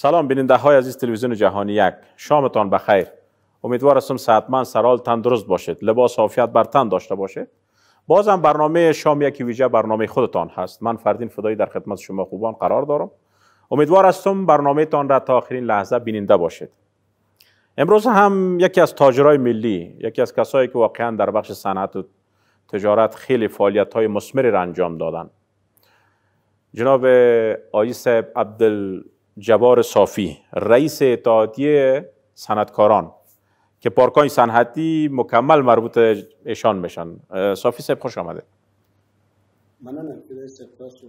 سلام بیننده های عزیز تلویزیون جهانی یک، شامتان بخیر. امیدوار هستم صحتمند، سرحال، تندرست باشید، لباس عافیت بر تن داشته باشید. بازم برنامه شام یکی ویژه برنامه خودتان هست. من فردین فدایی در خدمت شما خوبان قرار دارم. امیدوار هستم برنامه تان را تا آخرین لحظه بیننده باشید. امروز هم یکی از تاجرای ملی، یکی از کسایی که واقعا در بخش صنعت و تجارت خیلی فعالیت‌های مثمری را انجام دادن، جناب آقای صاحب عبدالجبار صافی، رئیس اتحادیه صنعتکاران که پارک‌های صنعتی مکمل مربوط ایشان میشن. صافی صاحب خوش آمده. مننه که سپاس و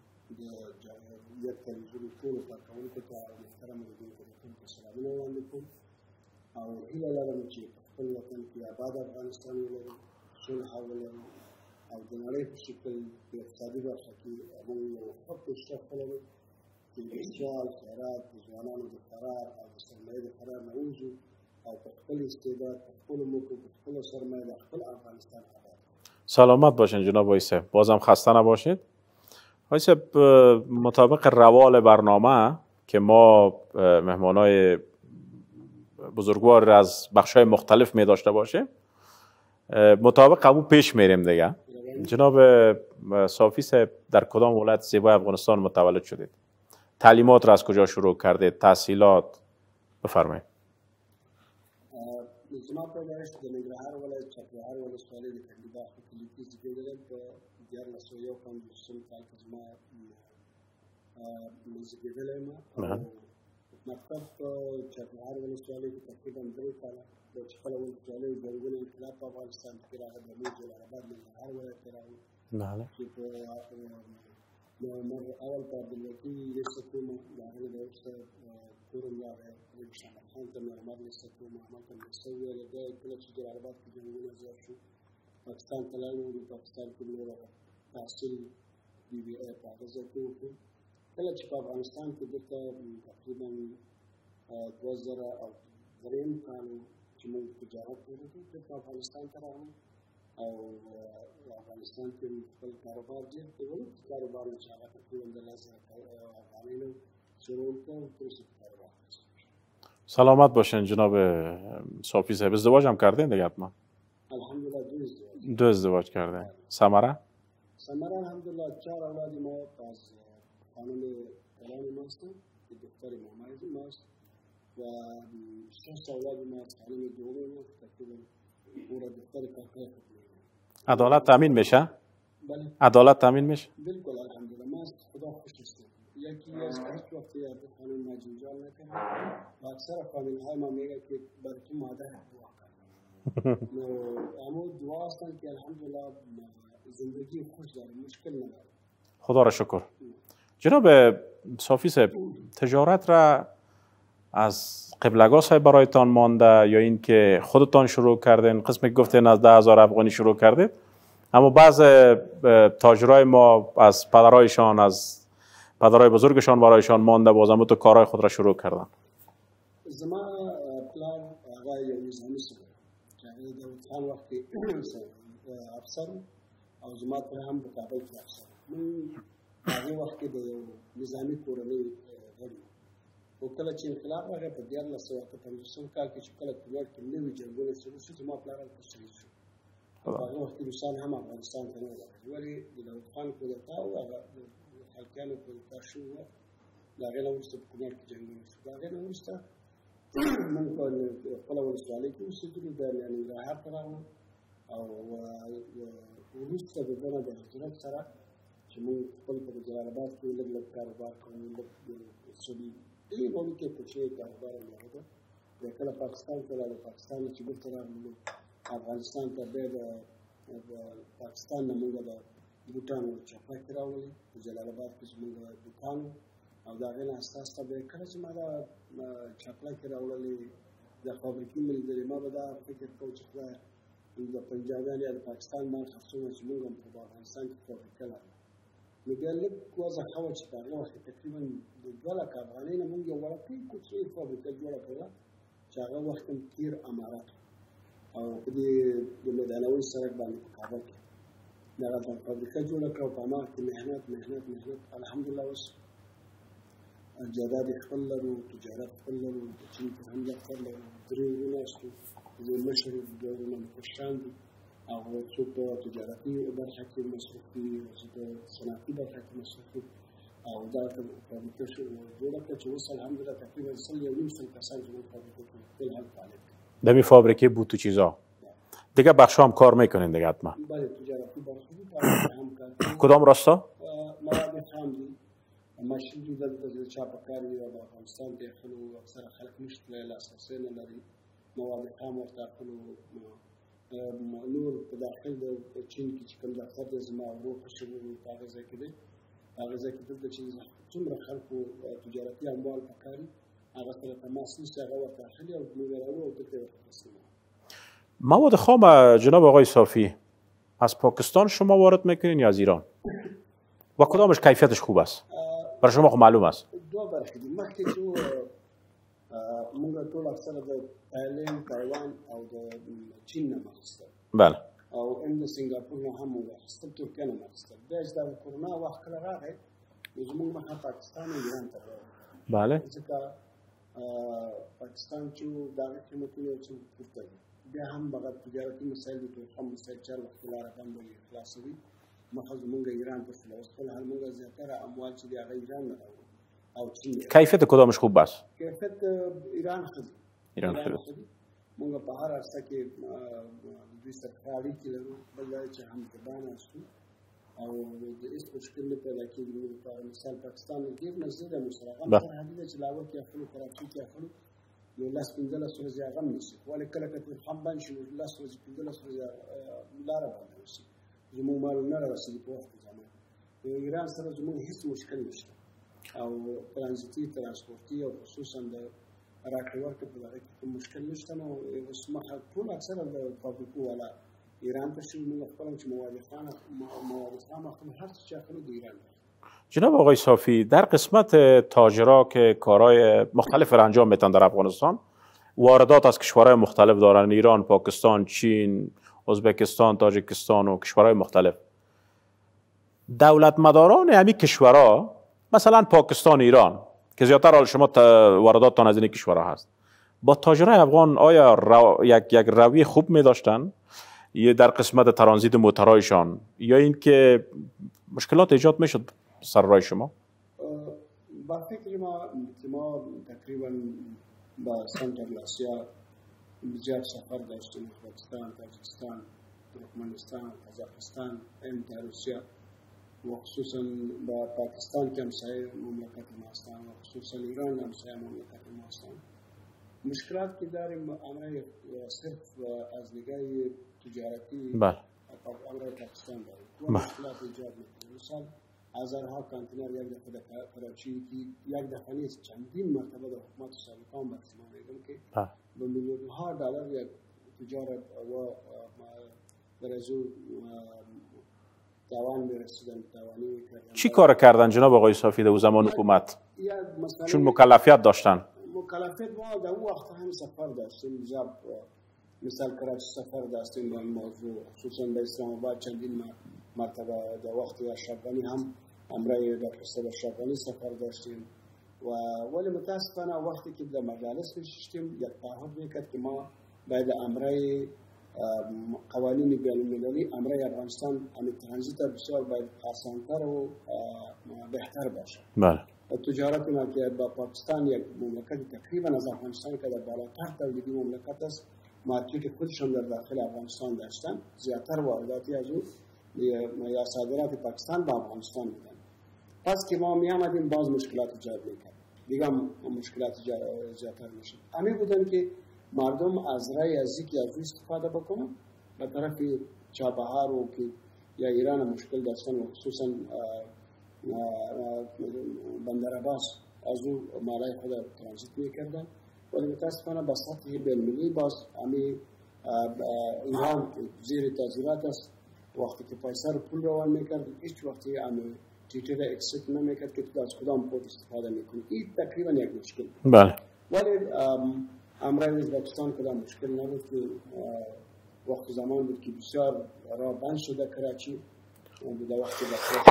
یک تلویزیون ټول کارکوونکو ته محترم لیدونکو ته سلامونه وړاندې کوم او هیله لرم چې په خپل وطن کې آباد افغانستان ولرو، صلح ولرو او د نړۍ په شکل په اقتصادي برخه کې موږ یو ښه پیشرفت ولرو چې د سیال خیرات د ځوانانو د فرار او د سرمایې د فرار نه ووځو او په خپل استعداد، په خپلو موکو، په خپلو سرمایه د خپل افغانستان آباد. سلامت باشین جناب آقای صاحب، بازم خسته نباشید. آقای صاحب، مطابق روال برنامه که ما مهمانای بزرگوار از بخش‌های مختلف می داشته باشیم، مطابق همون پیش میریم دیگه. جناب صافی صاحب در کدام ولایت زیبای افغانستان متولد شدید؟ تعلیمات را از کجا شروع کردید؟ تحصیلات بفرمایید. زما پیدایش د ننګرهار ولایت چپرهار ولسوالۍ د کندباغ په کلي کې زیږېدلی. په 1951 کال کې زما زیږېدلی یم او مکتب په چپرهار ولسوالۍ کې تقریبا 3 کاله د چې کله ولسوالۍ جنګونه انقلاب په افغانستان کې راغی، د موږ جلال آباد ننګرهار ولایت ته راغلو چې په اول په عبدالوکیل لیسه کې مو د هغې نه وروسته کورم راغی شمال خان ته مې عمر لیسه کې مو همالته مې لیسه وویله. بیا کله چې جلال آباد کې جنګونه زیات شو پاکستان ته لاړو، پاکستان کې مې تحصیل په هغه ځای کې وکړو. کله چې په افغانستان کې دلته تقریبا 2003 کال چې موږ تجارت وکړو دلته افغانستان ته راغلو او افغانستان کې خپل کاروبار ډېر پیاوړی کاروبار و چې هغه تقریبا د 10,000 افغانۍ نه شروع کړو. کاروبار سلامت باشین جناب صافی صاحب. ازدواج هم کردین دیگه حتما؟ الحمدلله دو ازدواج کردین. ثمره الحمدلله 4 اولاد ما از خانم کلام ما هستند که دختر محمد ما است و 6 اولاد ما از خانم دوله ما تقریبا او را دختر کاکای خود میگن. عدالت تامین میشه؟ بله عدالت تامین میشه؟ بالکل الحمدلله. ما از خدا خوش هستم. یکی از هیچ وقت یاد خانم ما جنجال نکنه و اکثر خانم های ما میگه که برای تو مادر دعا کنه. اما دعا هستن که الحمدلله زندگی خوش داره، مشکل نداره. خدا را شکر. جناب صافی صاحب، تجارت را از قبلگاه صاحب برایتان مانده یا این که خودتان شروع کردین؟ قسمی که گفتین از 10,000 افغانی شروع کردید، اما بعض تاجرای ما از پدرایشان، از پدرای بزرگشان برایشان مانده، بازم تو کارهای خود را شروع کردن. زما پلان هغه یو نظامي سره چې هغه د خان وخت افسر او زما پر هم په کابل کې افسر. موږ هغه وخت کې د یو نظامي کورنۍ غړي او کله چې انقلاب راغی په 1950 کال کې چې کله کونړ کې نوي جنګونه شروع شو زما پلار هم شهید شو. هغه وخت کې روسان هم افغانستان ته نه راغلل، ولې د داود خان کودتا او هغه خلکیانو کودتا شو و. د هغې نه وروسته په کونړ کې جنګونه شو. د هغې نه وروسته موږ په خپله ولسوالۍ کې اوسېدلو، بیا ننګرهار ته راغلو او وروسته د ده نه د هجرت سره چې موږ خپل په جلال آباد کې لږ لږ کاروبار کوو، لږ سړي ډېرې وړوکې کوچنۍ کاروبار یې لرلو. بیا کله پاکستان ته لاړو، پاکستان نه چې بېرته راغلو افغانستان ته، بیا د پاکستان نه موږ د بوټانو چپلکې راولې په جلال آباد کې زموږ دوکان او د هغې نه اساس ته بیا کله چې ما دا چپلکې راوړلې د فابریکې مې لیدلې، ما به دا فکر کوم چې خدایه د پنجابیان یا د پاکستان مال خرڅومه چې موږ هم په افغانستان کې فابریکه لرو. نو بیا لږ وضع ښه وه چې په هغه وخت کې تقریبا د 2,00,000 افغانۍ نه موږ یو وړوکۍ کوچنۍ فابریکه جوړه کړله چې هغه وخت هم تیر امارات او په دې د میدانوي سړک باندې په کابل کې دغه فابریکه جوړه کړه او په هماغه کې محنت الحمدلله اوس جداد خپل لرو، تجارت خپل لرو، د چین کې هم دفتر لرو، درې ورونه شته، زه مشر دوه ورونه مې کشران دي، هغه څوک په تجارتي برخه کې مصروف دي، زه په صنعتي برخه کې مصروف یم او دا فابریکه جوړه کړه چې اوس الحمدلله تقریبا 1.5 کسان زموږ فابریکه کې فی الحال فعالیت کوي. دمی فابریکه بود تو چیزا دیگه بخشا هم کار میکنین دیگه حتما؟ بله تجارتی برخه هم کار کوي. کدام راستا؟ مواد خام دي، ماشین دي د چاپه کار وي او د افغانستان داخلو اکثره خلک نشته لاسرسی نه لري مواد خام ورته اخلو. نور په داخل د چین کې چې کوم دفتر دی زما ورور کشر په هغه ځای کې دی، هغه ځای کې دلته چې څومره خلکو تجارتي اموال پکاري هغه سره تماس نیسي، هغه ورته اخلي او موږ راوړو او دلته ورته تسلیموو. مواد خام جناب آقای صافی از پاکستان شما وارد میکنین یا از ایران؟ و کدامش کیفیتش خوب است؟ برای شما خب معلوم است. دوه برخې دي. مخکې چې موږ ټول اکثره د تایلند، تایوان او د چین نه اخیستل. بله. او هم د سنګاپور نه هم موږ اخیستل، ترکیه نه اخیستل. بیا چې د کرونا وخت کله راغی نو زموږ مخه پاکستان او ایران ته راغی. بله. ځکه پاکستان چې د هغې قیمتونه څه پورته دي، بیا هم هغه تجارتي مسایل دي، خام مسایل چې هر وخت لاره بنده وي خلاصوي. مخه زمونږ ایران ته شول، اوس خپل حال موږ زیاتره اموال چې دي هغه ایران نه راوړو او چین. کیفیت کدامش خوب است؟ کیفیت ایران ښه دی. ایران ښه دی. موږ په هر عرصه کې دوی سره ښه اړیکې لرو، بل دا چې همکارانه یو او د هېڅ مشکل نه پیدا کېږي. موږ په مثال پاکستان ډېر نږدې دی موږ سره، هغه سرحدي دی چې لاهور کې اخلو، کراچۍ کې اخلو، نو 10-15 ورځې هغه هم نیسي. ولې کله که تورخم بند شي نو 10 ورځې 15 ورځې لاره بنده وشي، زموږ مال نه رارسېږي په وخت زمان. د ایران سره زموږ هېڅ مشکل نشته او ترانزیتي ترانسپورتي او خصوصا د راکړې ورکړې په دغه کې کوم مشکل نشته. نو اوس مخه ټول اکثره د فابریکو والا ایران ته شوي، موږ خپل هم چې مواد خام اخلو، هر څه چې اخلو د ایران. جناب آقای صافی در قسمت تاجرها که کارهای مختلف را انجام میدن در افغانستان واردات از کشورهای مختلف دارن، ایران، پاکستان، چین، ازبکستان، تاجیکستان و کشورهای مختلف. دولت مداران همین کشورها مثلا پاکستان، ایران که زیادتر حال شما وارداتتان از این کشورها هست، با تاجرای افغان آیا یک رویه خوب می داشتن یا در قسمت ترانزیت موترهایشان یا اینکه مشکلات ایجاد میشد سر راه شما؟ با فکر ما تقریبا با سنترال آسیا زیاد سفر داشتیم، ازبکستان، تاجیکستان، ترکمنستان، قزاقستان، روسیه و خصوصا با پاکستان که همسایه مملکت ما هستند و خصوصا ایران همسایه مملکت ما هستند. مشکلات که داریم امر صرف از نگاه تجارتی امر پاکستان داریم. مشکلات ایجاد میکنه. مثلا هزارها کانتینر یک دفعه در کراچی یک دفعه نیست چندین مرتبه در حکومت سابقه هم برسیم میگم که به میلیون‌ها دلار یک تجارت و برزو توان میرسیدن، توانی کردن. چی کار کردن جناب آقای صافی در زمان حکومت؟ چون مکلفیت داشتن. مکلفیت ما در اون وقت هم سفر داشتیم، زیاد مثال کراچی سفر داشتیم با این موضوع، خصوصا به اسلام آباد چندین مرتبه در وقت اشرفانی هم امرای دکتر صاحب اشرفانی سفر داشتیم و ولی متاسفانه وقتی که در مجالس نشستیم یک تعهد میکرد که ما باید امرای قوانین بین‌المللی امرای افغانستان همین ترانزیت بسیار باید آسان‌تر و بهتر باشه. بله. تجارت ما که با پاکستان یک مملکت تقریبا از افغانستان که در بالاتر تولیدی مملکت است، مارکت خودشون در داخل افغانستان داشتن، زیادتر وارداتی از اون یا صادرات پاکستان با افغانستان بودن. پس که ما می آمدیم باز مشکلات ایجاد میکرد، دیگه مشکلات زیادتر میشد. همین بودن که مردم از رای ازی که از استفاده بکنن به طرف چابهار و که یا ایران مشکل داشتن و خصوصا بندر عباس از او مالای خود ترانزیت میکردن. ولی متاسفانه با سطح بین‌المللی باز همین ایران زیر تعذیرات است. وقتی که پیسه رو پول روان میکرد هیچ وقتی همین تیتر اکسپت نمیکرد که تو از کدام پول استفاده میکنی. این تقریبا یک مشکل. بله. ولی امرای ازبکستان کدام مشکل نبود که وقت زمان بود که بسیار راه بند شده کراچی در وقتی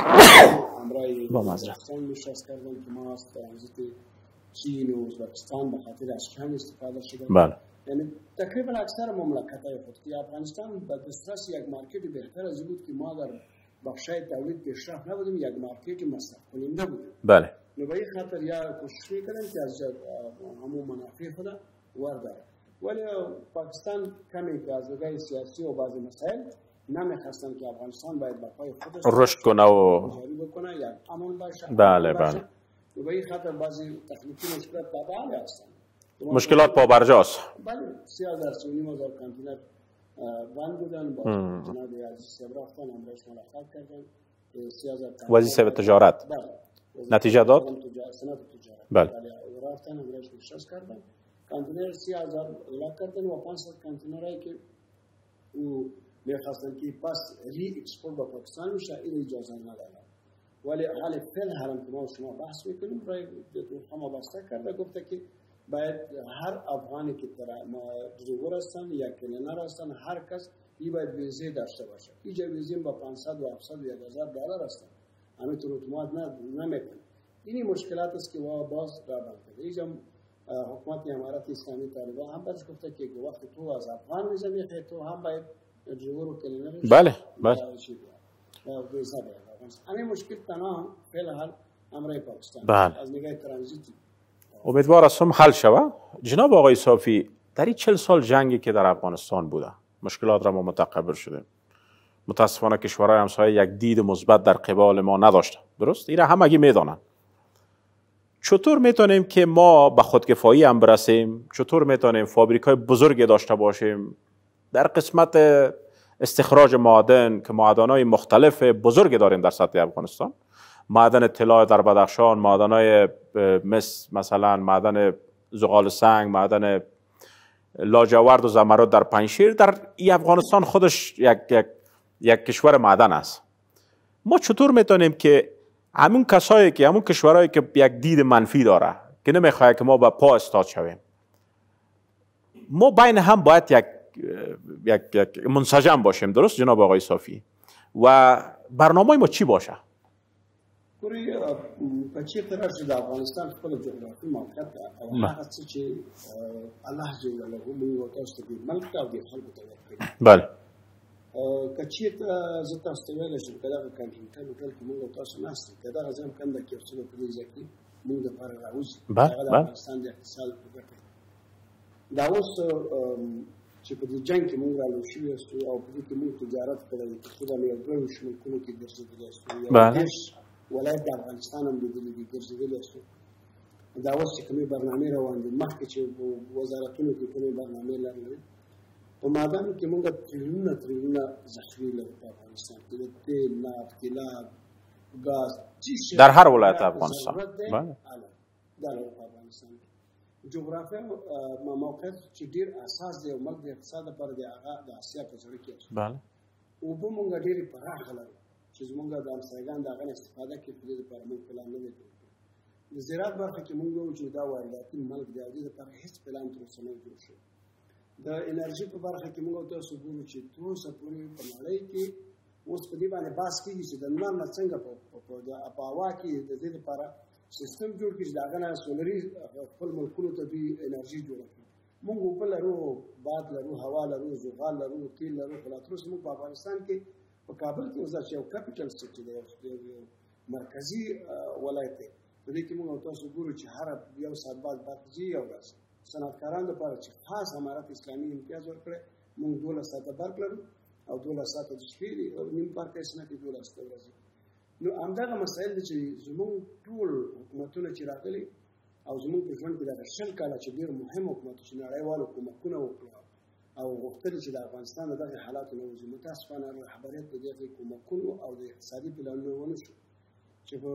همراه افغانستان نشست کردن که ما از ترانزیت چین و ازبکستان به خاطر اشکان استفاده شده. بله. یعنی تقریبا اکثر مملکت‌های خود که افغانستان به دسترس یک مارکت بهتر از بود که ما در بخشای تولید پیشرفت نبودیم، یک مارکت مصرف کننده بودیم. بله. به این خاطر یا کوشش می‌کردیم که از همون منافع خود ورداره. ولی پاکستان کمی که از نظر سیاسی و بعضی مسائل نمی‌خواستن که افغانستان باید با پای خودش رشد کنه و جاری بکنه یا امن باشه. بله بله. به این خاطر بعضی تکنیکی مشکلات تابع هستند. مشکلات پابرجاست. بله 30,000 کانتینر بند بودن با جناب عزیز صاحب رفتن امروز ملاقات کردن 30,000 وزیر صاحب تجارت. بله. نتیجه داد؟ سنت تجارت. بله. رفتن امروز نشست کردن کانتینر 30,000 اعلام کردن و 500 کانتینرایی که او می‌خواستن که پس ری اکسپورت به پاکستان میشه این اجازه ندادن. ولی حال فعل حرم که ما شما بحث میکنیم رای ما بسته کرده گفته که باید هر افغانی که دریور هستن یا کلینر هستن هر کس این باید ویزه داشته باشه. اینجا ویزه با 500 و 700 و 1000 دلار هستن. همینطور اتومات نمیکنه. این مشکلات است که باز را بند کرده. اینجا حکومت امارات اسلامی طالبان هم برش گفته که وقتی تو از افغان ویزه میخوای تو هم باید دریور و کلینر بله بله. ویزه باید. همین مشکل تنها فعل حال امرای پاکستان بله. از نگاه ترانزیتی امیدوار هستم حل شود. جناب آقای صافی در این 40 سال جنگی که در افغانستان بوده مشکلات را ما متقبل شدیم. متاسفانه کشورهای همسایه یک دید مثبت در قبال ما نداشته. درست؟ این را همگی میدانند. چطور میتونیم که ما به خودکفایی هم برسیم؟ چطور میتونیم فابریکای بزرگی داشته باشیم در قسمت استخراج معادن که معادن‌های مختلف بزرگی داریم در سطح افغانستان؟ معدن طلا در بدخشان، معدن‌های مثلا معدن زغال سنگ، معدن لاجورد و زمرد در پنجشیر. در این افغانستان خودش یک کشور معدن است. ما چطور میتونیم که همون کسایی که همون کشورهایی که یک دید منفی داره که نمیخواد که ما به پا استاد شویم، ما بین هم باید یک منسجم باشیم. درست جناب آقای صافی؟ و برنامه ما چی باشه؟ کوری پچی طرف شده افغانستان خپل جغرافی موقعیت او هغه څه چې الله جل جلاله موږ تاسو ته ملک او د خلکو ته ورکړي. بله. کچې ته زه تاسو ته ویلی شم که دغه کانټینټر هوټل کې موږ تاسو ناست که دغه ځای هم کنده کې یو څه به په دې ځای کې موږ دپاره راوځي هغه د افغانستان د اقتصاد په ګټه دا اوس چې په دې جنګ کې موږ رالو شوي یاستو او په دې کې موږ تجارت کړی تقریبا یو 2 ملکونو کې ګرځېدلي یاستو یو ولایت د افغانستان هم لیدلي دي ګرځېدلي یاستو دا اوس چې کومې برنامې روان دي مخکې چې وزارتونو کې کومې برنامې لرلې په معدنو کې موږ تریلیونه ذخیرې لرو په افغانستان کې د تیل نفت طلا ګاز در هر ولایت افغانستان بله دا لرو په افغانستان کې جغرافیا موقعیت چې ډېر اساس دی او ملک د اقتصاد لپاره د هغه د اسیا په زړه کې بله اوبه موږ ډېرې پراخه لرو چې زموږ د همسایګان د هغه نه استفاده کوي په دې لپاره موږ پلان نه لرو. د زراعت برخه کې موږ وایو چې دا وارداتي ملک دی او دې لپاره هېڅ پلان تر اوسه نه جوړ شوی. د انرژي په برخه کې موږ تاسو ګورو چې تر اوسه پورې په نړۍ کې اوس په دې باندې بحث کېږي چې د لمر نه څنګه په هوا کې د دې لپاره سیستم جوړ کړي چې د هغه نه سولري خپل ملکونو ته دوی انرژي جوړه کړي. موږ اوبه لرو، باد لرو، هوا لرو، زغال لرو، تیل لرو، خو لا تر اوسه موږ په افغانستان کې په کابل کې اوس چې یو کیپیټل سټي دی یو مرکزي ولایت دی په دې کې موږ تاسو ګورو چې هر یو ساعت بعد ځي یو ورځ صنعتکاران لپاره چې خاص امارت اسلامي امتیاز ورکړی موږ 12 ساعته برق لرو او 12 ساعته د شپې نیم برق یې سنه کې 12 ورځې. نو همدغه مسایل دي چې زموږ ټول حکومتونه چې راغلي او زموږ په ژوند کې دغه 20 کاله چې ډېر مهم حکومت چې نړیوالو کومکونه وکړه او غوښتل چې د افغانستان دغه حالات نه وځي. متاسفانه رهبریت د دغه کومکونو او د اقتصادي پلانونو ونه شو چې په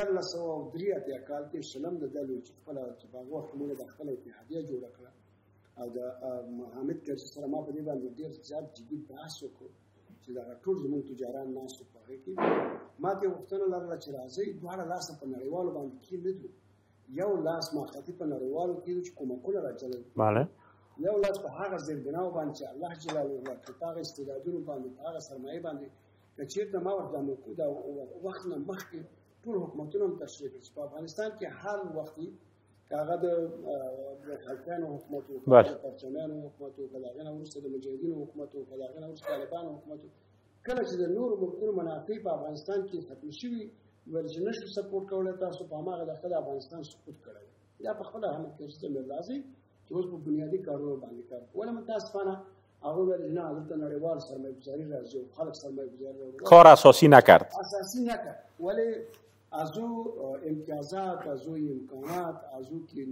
1983 کال کې شلم د دلو چې خپل چې په هغه وخت موږ د خپل اتحادیه جوړه کړه او د حامد کرزي سره ما په دې باندې ډېر زیات جدي بحث وکړ چې دا ټول زموږ تجاران ناسو په هغه کې ما ته وختونه لرله چې راځي دواړه لاس په نړیوالو باندې کې نه دي یو لاس ما خاطی په نړیوالو کې چې کومکونه راځي بله یو لاس په هغه زیربناو باندې چې الله جلاله ورکړي هغه استعدادونو باندې هغه سرمایه باندې که چېرته ما ورته د موقع د وخت نه مخکې ټول حکومتونه هم تشریح کړي چې په افغانستان کې هر وختي که هغه د خلقیانو حکومت و که د پرچمیانو حکومت و که د هغې نه وروسته د مجاهدینو حکومت و که د هغې نه وروسته طالبانو حکومت و کله چې د نورو ملکونو منافع په افغانستان کې ختم شوي ویل چې نشو سپورټ کولی تاسو په هماغه دغه د افغانستان سقوط کړی یا په خپله هم کېږي راځي چې اوس په بنیادي کارونو باندې کار ولې متاسفانه هغه ویل نه دلته نړیوال سرمایه‌گذاري راځي او خلک سرمایه‌گذاري کار اساسی نکرد ولی از او امتیازات از او امکانات از او که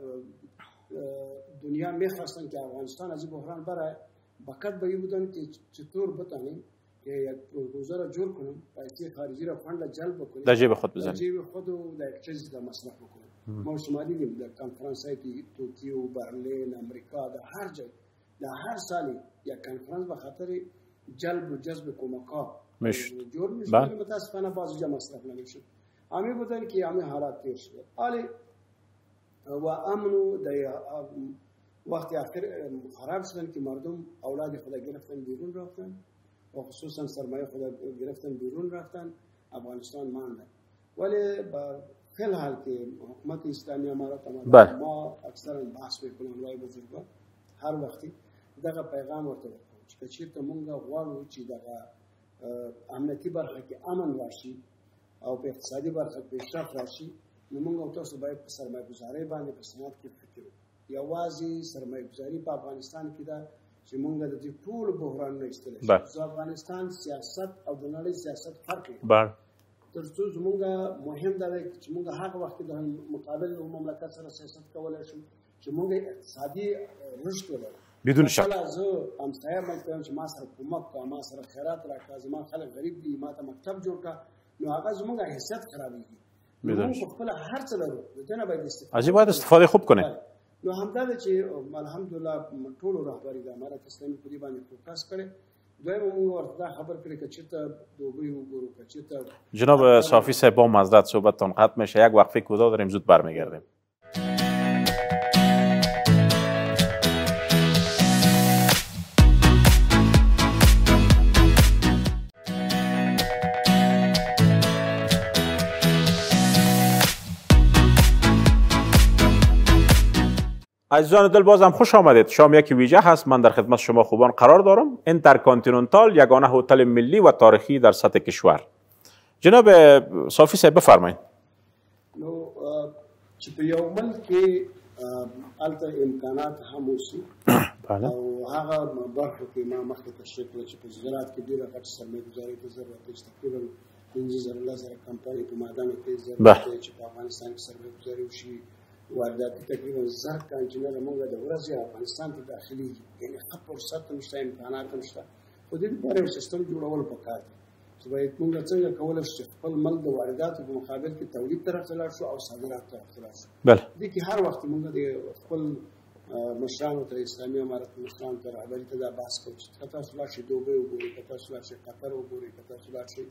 دنیا میخواستن که افغانستان از این بحران برای فقط به این بودن که چطور بتانیم که یک پروپوزال را جور کنیم پیسه خارجی را فند را جلب بکنیم در جیب خود بزنیم در جیب خود و در یک چیز را مصرف بکنیم ما شما دیدیم در کنفرانس های که توکیو برلین امریکا در هر جای در هر سالی یک کنفرانس به خاطر جلب و جذب کمک‌ها جور میشه متاسفانه بعضی جا مصرف نمیشه امی بودن که امی حالات تیر شده حالی و امنو در وقتی آخر خراب شدن که مردم اولاد خود گرفتن بیرون رفتن و خصوصا سرمایه خود گرفتن بیرون رفتن افغانستان ماندن ولی با فی الحال که حکومت اسلامی امارات ما اکثرا بحث میکنیم وای بزرگوار هر وقتی دغه پیغام ورته ورکوم چې چېرته مونږ غواړو چې دغه امنیتي برخه کې امن راشي او په اقتصادي برخه کې پیشرفت راشي نو مونږ او تاسو باید په سرمایه‌گذارۍ باندې په صنعت کې فکر وکړو یوازې سرمایه‌گذاري په افغانستان کې ده چې مونږ د دې ټول بحران نه ایستلی شو افغانستان سیاست او د نړۍ سیاست فرق لري تر څو زمونږ مهم دا دی چې مونږ هغه وخت د مقابل مملکت سره سیاست کولی شو چې مونږ اقتصادي رشد ولرو بدون شک زه همسایه مې چې ما سره کومک کوه ما سره خیرات راکړه زما خلک غریب دي ما ته مکتب جوړ کړه نو هغه زموږ حیثیت خرابېږي موږ په خپله هر څه لرو د دې نه باید استفاده باید استفاده خوب کنه نو همدا ده چې الحمدلله ټولو رهبري د امارت اسلامي په دې باندې فوکس کړی دویم موږ ورته دا خبر کړی که چېرته دوبۍ وګورو که چېرته جناب صافی صاحب با معذرت صحبتتان قطع میشه یک وقفه کوتاه داریم زود برمیگردیم عزیزان دل بازم خوش آمدید. شام یک ویژه هست. من در خدمت شما خوبان قرار دارم. اینترکانتیننتال یگانه هتل ملی و تاریخی در سطح کشور. جناب صافی صاحب بفرمایید. نو چې په یو ملک کې هلته امکانات هم اوسي او هغه برخو کې ما مخکې تشریح کړه چې په زراعت کې ډېره غټه سرمایه‌ګذاري ته ضرورت دی چې تقریبا 15,000 کمپنۍ په معدنو کې ضرورت دی چې په افغانستان کې سرمایه‌ګذاري وشي وارداتي تقریبا 1000 کانټینره موږ د ورځې افغانستان ته داخليږي یعنې ښه فرصت هم شته امکانات هم شته خو د دې لپاره یو سیستم جوړول پکار دی چې باید موږ څنګه کولی شو چې خپل ملک د وارداتو په مقابل کې تولید طرف ته لاړ شو او صادرات طرف ته لاړ شو دې کې هر وخت موږ د خپل مشرانو ته اسلامي امارت مشرانو ته رهبري ته دا بحث کوو چې که تاسو لاړ شئ دوبۍ وګورئ که تاسو لاړ شئ قطر وګورئ که تاسو لاړ شئ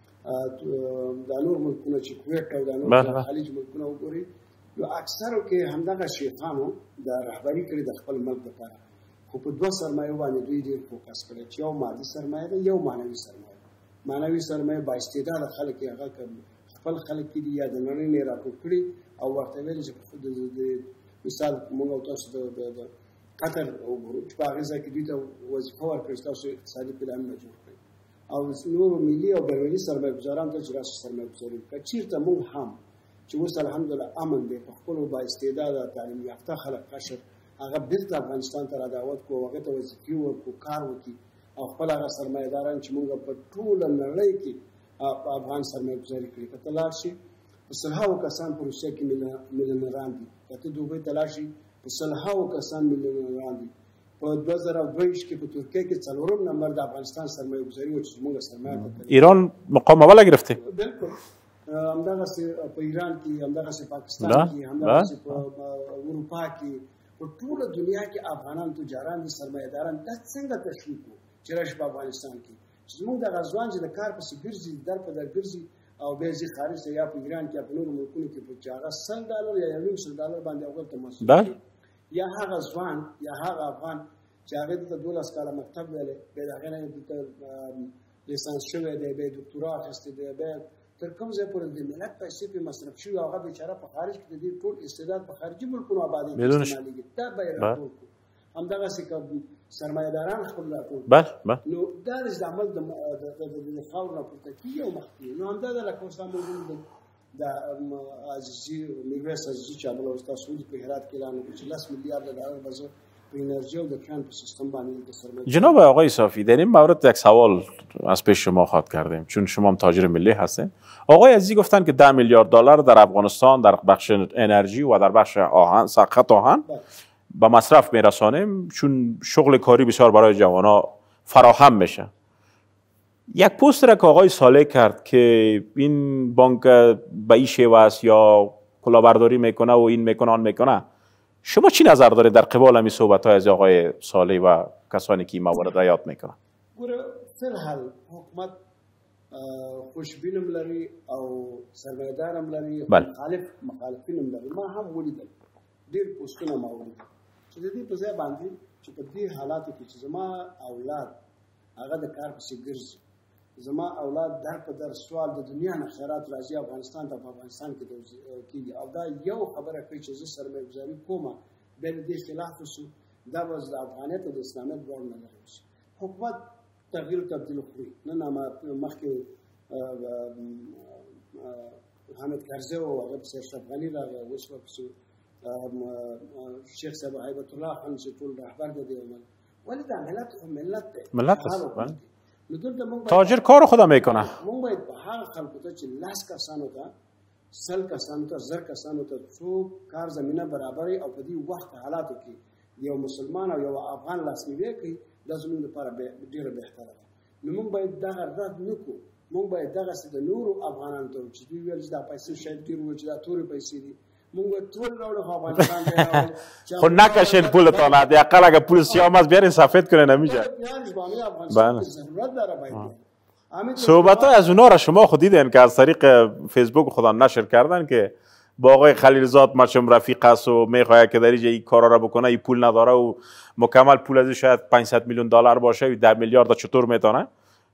دا نور ملکونه چې کویت او دا نور خلیج ملکونه وګورئ نو اکثرو کې همدغه شیخانو د رهبري کړي د خپل ملک لپاره خو په دوه سرمایو باندې دوی ډېر فوکس کړی چې یو مادي سرمایه ده یو معنوي سرمایه معنوي سرمایه با استعداده خلک یې هغه خپل خلک دي یا د نړۍ نه راټول کړي او ورته ویل چې د مثال موږ او تاسو د قطر وګورو چې په هغې ځای کې دوی ته وظیفه ورکړي چې تاسو اقتصادي پلانونه جوړ کړئ او نورو ملي او بینالمللي سرمایه‌ګذارانو ته چې راسئ سرمایه‌ګذاري وکړه چېرته موږ هم چې اوس الحمدلله امن دی په خپلو با استعداده تعلیم یافته خلک قشر هغه بیرته افغانستان ته رادعوت کړو هغې ته وظیفې ورکړو کار وکړي او خپل هغه سرمایه‌داران چې موږ په ټوله نړۍ کې افغان سرمایه‌ګذاري کړي که ته لاړ شې په سلهاوو کسان په روسیه کې میلیونران دي که ته دوبۍ ته لاړ شې په سلهاوو کسان میلیونران دي په 2022 کې په ترکیه کې 4م نمبر د افغانستان سرمایه‌ګذاري و چې موږ سرمایه ته ایران مقام اوله گرفته بالکل همدغسې په ایران کې همدغسې پاکستان کې همدغسې په اروپا کې په ټوله دنیا کې افغانان تجاران دي سرمایه‌داران دا څنګه تشویق کړو چې راشي په افغانستان کې چې زموږ دغه ځوان چې د کار پسې ګرځي در په در ګرځي او بیا ځي خارج ته یا په ایران کې یا په نورو ملکونو کې چې هغه $100 یا $1.5 باندې هغوی ته مسؤل یا هغه ځوان یا هغه افغان چې هغې دلته 12 کاله مکتب ویلی بیا د هغې نه دلته لیسانس شوی دی به دکترا اخیستی دی به تر کوم ځای پورې د ملت پیسې په مصرف شوي هغه بیچاره په خارج کې د دې ټول استعداد په خارجي ملکونو آبادۍ کې استعمالېږي دا به یې راټول کړو همدغسې که سرمایه‌داران خپل راټول نو دا د عمل د خاورو نه پورته کېږي او مخکې نو همدا ده لکه اوس هم د عزیزي میرویس عزیزي چې هغه استاد سعودي په هرات کې اعلان وکړ چې 10 میلیارد ډالر به زه په انرژي او د کان په سیستم باندې د سرمایه. جناب آقای صافی در این مورد یک سوال از پیش شما خواهد کردیم چون شما هم تاجر ملی هستین. آقای عزیزی گفتن که 10 میلیارد دلار در افغانستان در بخش انرژی و در بخش آهن ساخت آهن به مصرف میرسانیم چون شغل کاری بسیار برای جوانان فراهم میشه. یک پست را که آقای صالح کرد که این بانک به این شیوه است یا کلاهبرداری میکنه و این میکنه آن میکنه، شما چی نظر دارید در قبال همین صحبت‌های از آقای صالح و کسانی که این موارد را یاد میکنن؟ فی‌الحال حکومت خوشبینم لري او سرمایه‌دارم لري مخالفینم لري. ما هم ولیدل ډېر پوسټونه ما ولیدل چې د دې په ځای باندې چې په دې حالاتو کې چې زما اولاد هغه د کار پسې ګرځي، زما اولاد در په در سوال د دنیا نه خیرات راځي افغانستان ته په افغانستان کې کېږي او دا یو خبره کوي چې زه سرمایه‌ګذاري کومه بیا د دې خلاف وشو دا به د افغانیت او د اسلامیت دواړو نه لرې وشي. حکومت تغییر تبدیل خوري نن مخکې حامد کرزی او هغه پسې اشرف غني راغی اوس ورپسې شیخ صاحب هیبت الله خان چې ټول رهبر د دې عمل ولې دا ملت دی تاجر کار خدا میکنه. مونږ باید په هغه خلکو ته چې 10 کسانو ته 100 کسانو ته 1000 کسانو ته څوک کار زمینه برابري او په دې وخت حالاتو کې یو مسلمان او یو افغان لاسنیوي کوي دا زموږ لپاره ډیره بهتره ده. نو مونږ باید دغه رد نکړو، مونږ باید دغسې د نورو افغانانو ته چې دوی ویل چې دا پیسې شاید ډېر وویل چې دا تورې پیسې دي مونږ باید ټول راوړو خو افغانستان ته خو نکشین پولتان حداقل اگه پول سیاه است بیارین سفید کنه نمیشه. صحبت های از اونا را شما خود دیدین که از طریق فیسبوک خدا نشر کردن که با آقای خلیلزاد مچم رفیق است و میخواد که در اینجا این کارا را بکنه، این پول نداره و مکمل پول از شاید 500 میلیون دلار باشه و 10 میلیارد چطور میتونه؟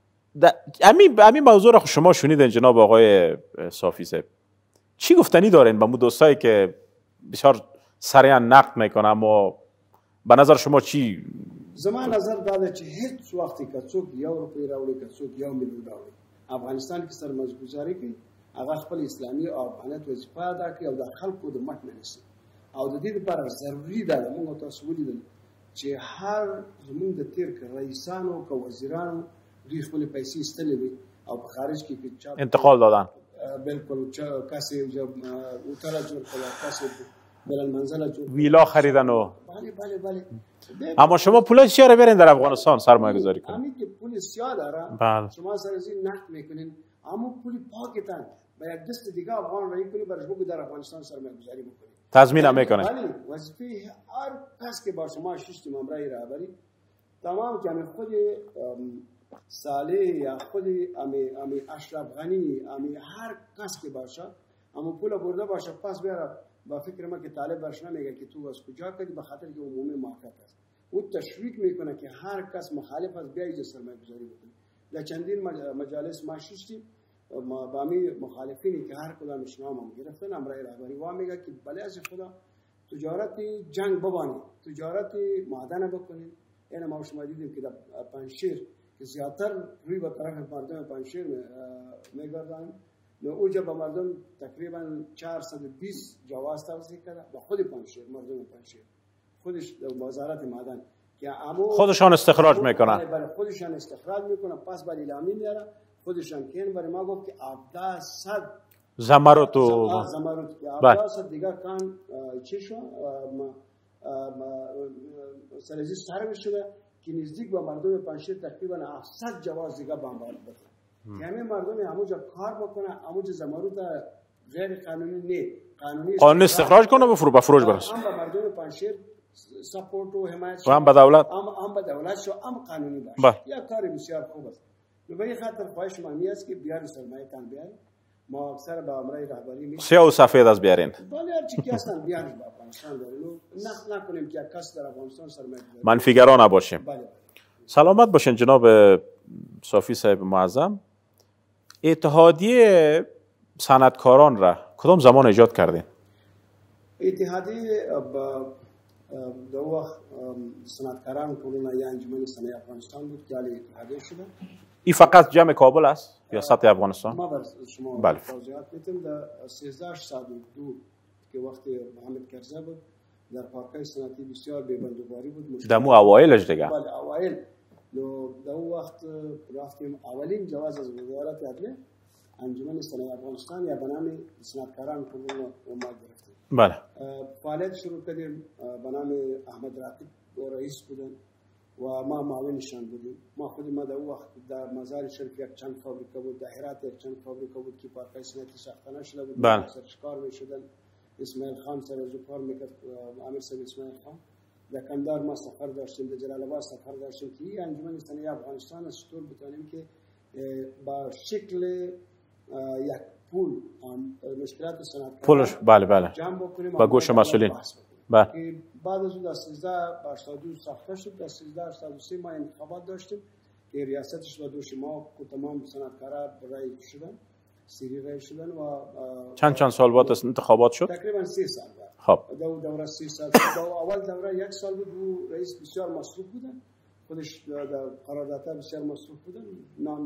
همین موضوع را شما شنیدین جناب آقای صافی صاحب، چی گفتنی دارین با مو دوستایی که بسیار سریعا نقد میکنن اما به نظر شما چی؟ زما نظر دا ده چې هیڅ وخت که څوک 1 روپۍ راوړي که څوک 1 میلیون راوړي افغانستان کې سرمایه‌ګذاري کوي هغه خپل اسلامي او افغانیت وظیفه ادا کوي او د خلکو د مټ نه نیسي او د دې لپاره ضروري ده موږ تاسو ولیدل چې هر زموږ د تیر کې رئیسانو که وزیرانو دوی خپل پیسې ایستلې وي او په خارج کې انتقال دادن بالکل کسی اتالا جور کلا کسی بلند منزل جور ویلا خریدن و بله اما شما پول سیاه رو برین در افغانستان سرمایه گذاری کنید. همین که پول سیاه داره شما سر از این نقد میکنین اما پول پاکتان با یک دست دیگه افغان رایی کنی برش بگو در افغانستان سرمایه گذاری بکنید تضمین هم میکنه. بله وظیفه هر کس که با شما شش ممرای رهبری تمام که خود صالح یا خود امی اشرف غنی امی هر کس که باشه اما پول برده باشه پس بیاره با فکر ما که طالب برش نمیگه که تو از کجا کردی به خاطر که عمومی موافقت است او تشویق میکنه که هر کس مخالف است بیایید سرمایه گذاری بکنه. در چندین مجالس ما ششتیم ما با می مخالفینی که هر کدامش نامم گرفتن امرای رهبری وا میگه که بله از خدا تجارت جنگ ببانید، تجارت معدن بکنید. این ما شما دیدیم که در پنشیر که زیادتر روی به طرف مردم پنشیر میگردن و اوجا به مردم تقریبا 420 جواز توزیع کرده با خود پنشیر مردم پنشیر خودش وزارت معدن که خودشان استخراج میکنن برای خودشان استخراج میکنن پس برای اعلامی میاره خودشان کین برای ما گفت که 1700 زمرد و 1700 دیگه کان چی شو سرزی سر شده که نزدیک با مردم پنشیر تقریبا 700 جواز دیگه بمبارد بکنه که همه مردم همونجا کار بکنه همونجا زمرد غیر قانونی نه قانونی استخراج کنه به فروش برسه هم به مردم پنشیر سپورت و حمایت و هم به دولت هم به دولت شو هم قانونی باشه یا کار بسیار خوب است. به این خاطر خواهش من است که بیار سرمایه تان بیار ما اکثر با امرای رهبری می سیاه و سفید از بیارین بله هر چی که هستن بیاریم با افغانستان داریم نکنیم که کس در افغانستان سرمایه منفیگرا نباشیم. بله سلامت باشین جناب صافی صاحب معظم، اتحادیه صنعتکاران را کدام زمان ایجاد کردین؟ اتحادیه در وقت صنعتکاران کلون یا انجمن صنایع افغانستان بود که علی اتحادیه شده. این فقط جمع کابل است یا سطح افغانستان؟ ما بر شما توضیحات میتیم. در 1302 که وقت محمد کرزی بود در پارکای صنعتی بسیار بی‌بندوباری بود. در مو اوایلش دیگه. بله اوایل. در اون وقت رفتیم اولین جواز از وزارت عدلیه انجمن صنایع افغانستان یا به نام صنعتکاران کلون ما گرفتیم. بله. فعالیت شروع کردیم به نام احمد راقب رئیس بودن و ما معاونشان بودیم. ما خود ما در وقت در مزار شریف یک چند فابریکه بود، در هرات یک چند فابریکه بود که پارکای صنعتی ساختن شده بود. بله. سرشکار میشدن. اسماعیل خان سر از کار میکرد، عامر صاحب اسماعیل خان. در کندهار ما سفر داشتیم، در جلال آباد سفر داشتیم که این انجمن صنایع افغانستان از چطور بتونیم که با شکل یک پول مشکلات صنعتکاران بله جمع بکنیم با گوش مسئولین. بله. بعد از اون در 1382 ساخته شد. در 1383 ما انتخابات داشتیم که ریاستش و دوش ما که تمام صنعتکارا رای شدن، سری رای شدن و چند سال بعد انتخابات شد؟ تقریبا 3 سال بعد. خب. دوره 3 سال. اول دوره 1 سال بود. رئیس بسیار مصروف بودن. خودش در قراردادها بسیار مصروف بودن. نام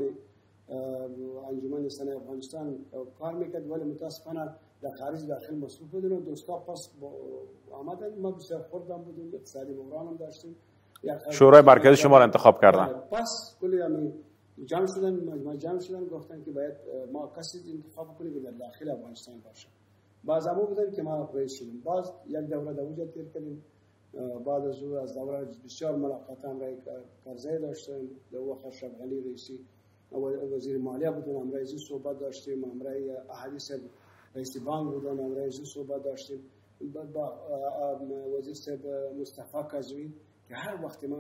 انجمن صنایع افغانستان کار میکرد ولی متاسفانه در خارج داخل مصروف بودن و دوستا پس آمدن. ما بسیار خوردم بودیم، اقتصادی بحران هم داشتیم. شورای مرکزی شما را انتخاب کردن. پس کلی همین جمع شدن گفتن که باید ما کسی انتخاب کنیم که در داخل افغانستان باشه. باز همون بودن که ما رئیس شدیم. باز یک دوره دوجه تیر کردیم. بعد از اون از دوره بسیار ملاقات هم رای کرزی داشتیم. در وقت اشرف غنی رئیسی وزیر مالیه بودن، هم رئیسی صحبت داشتیم. هم احادیث رئیس بانک بودن، هم رئیسی صحبت داشتیم. با وزیر صاحب مصطفی کاظمی که هر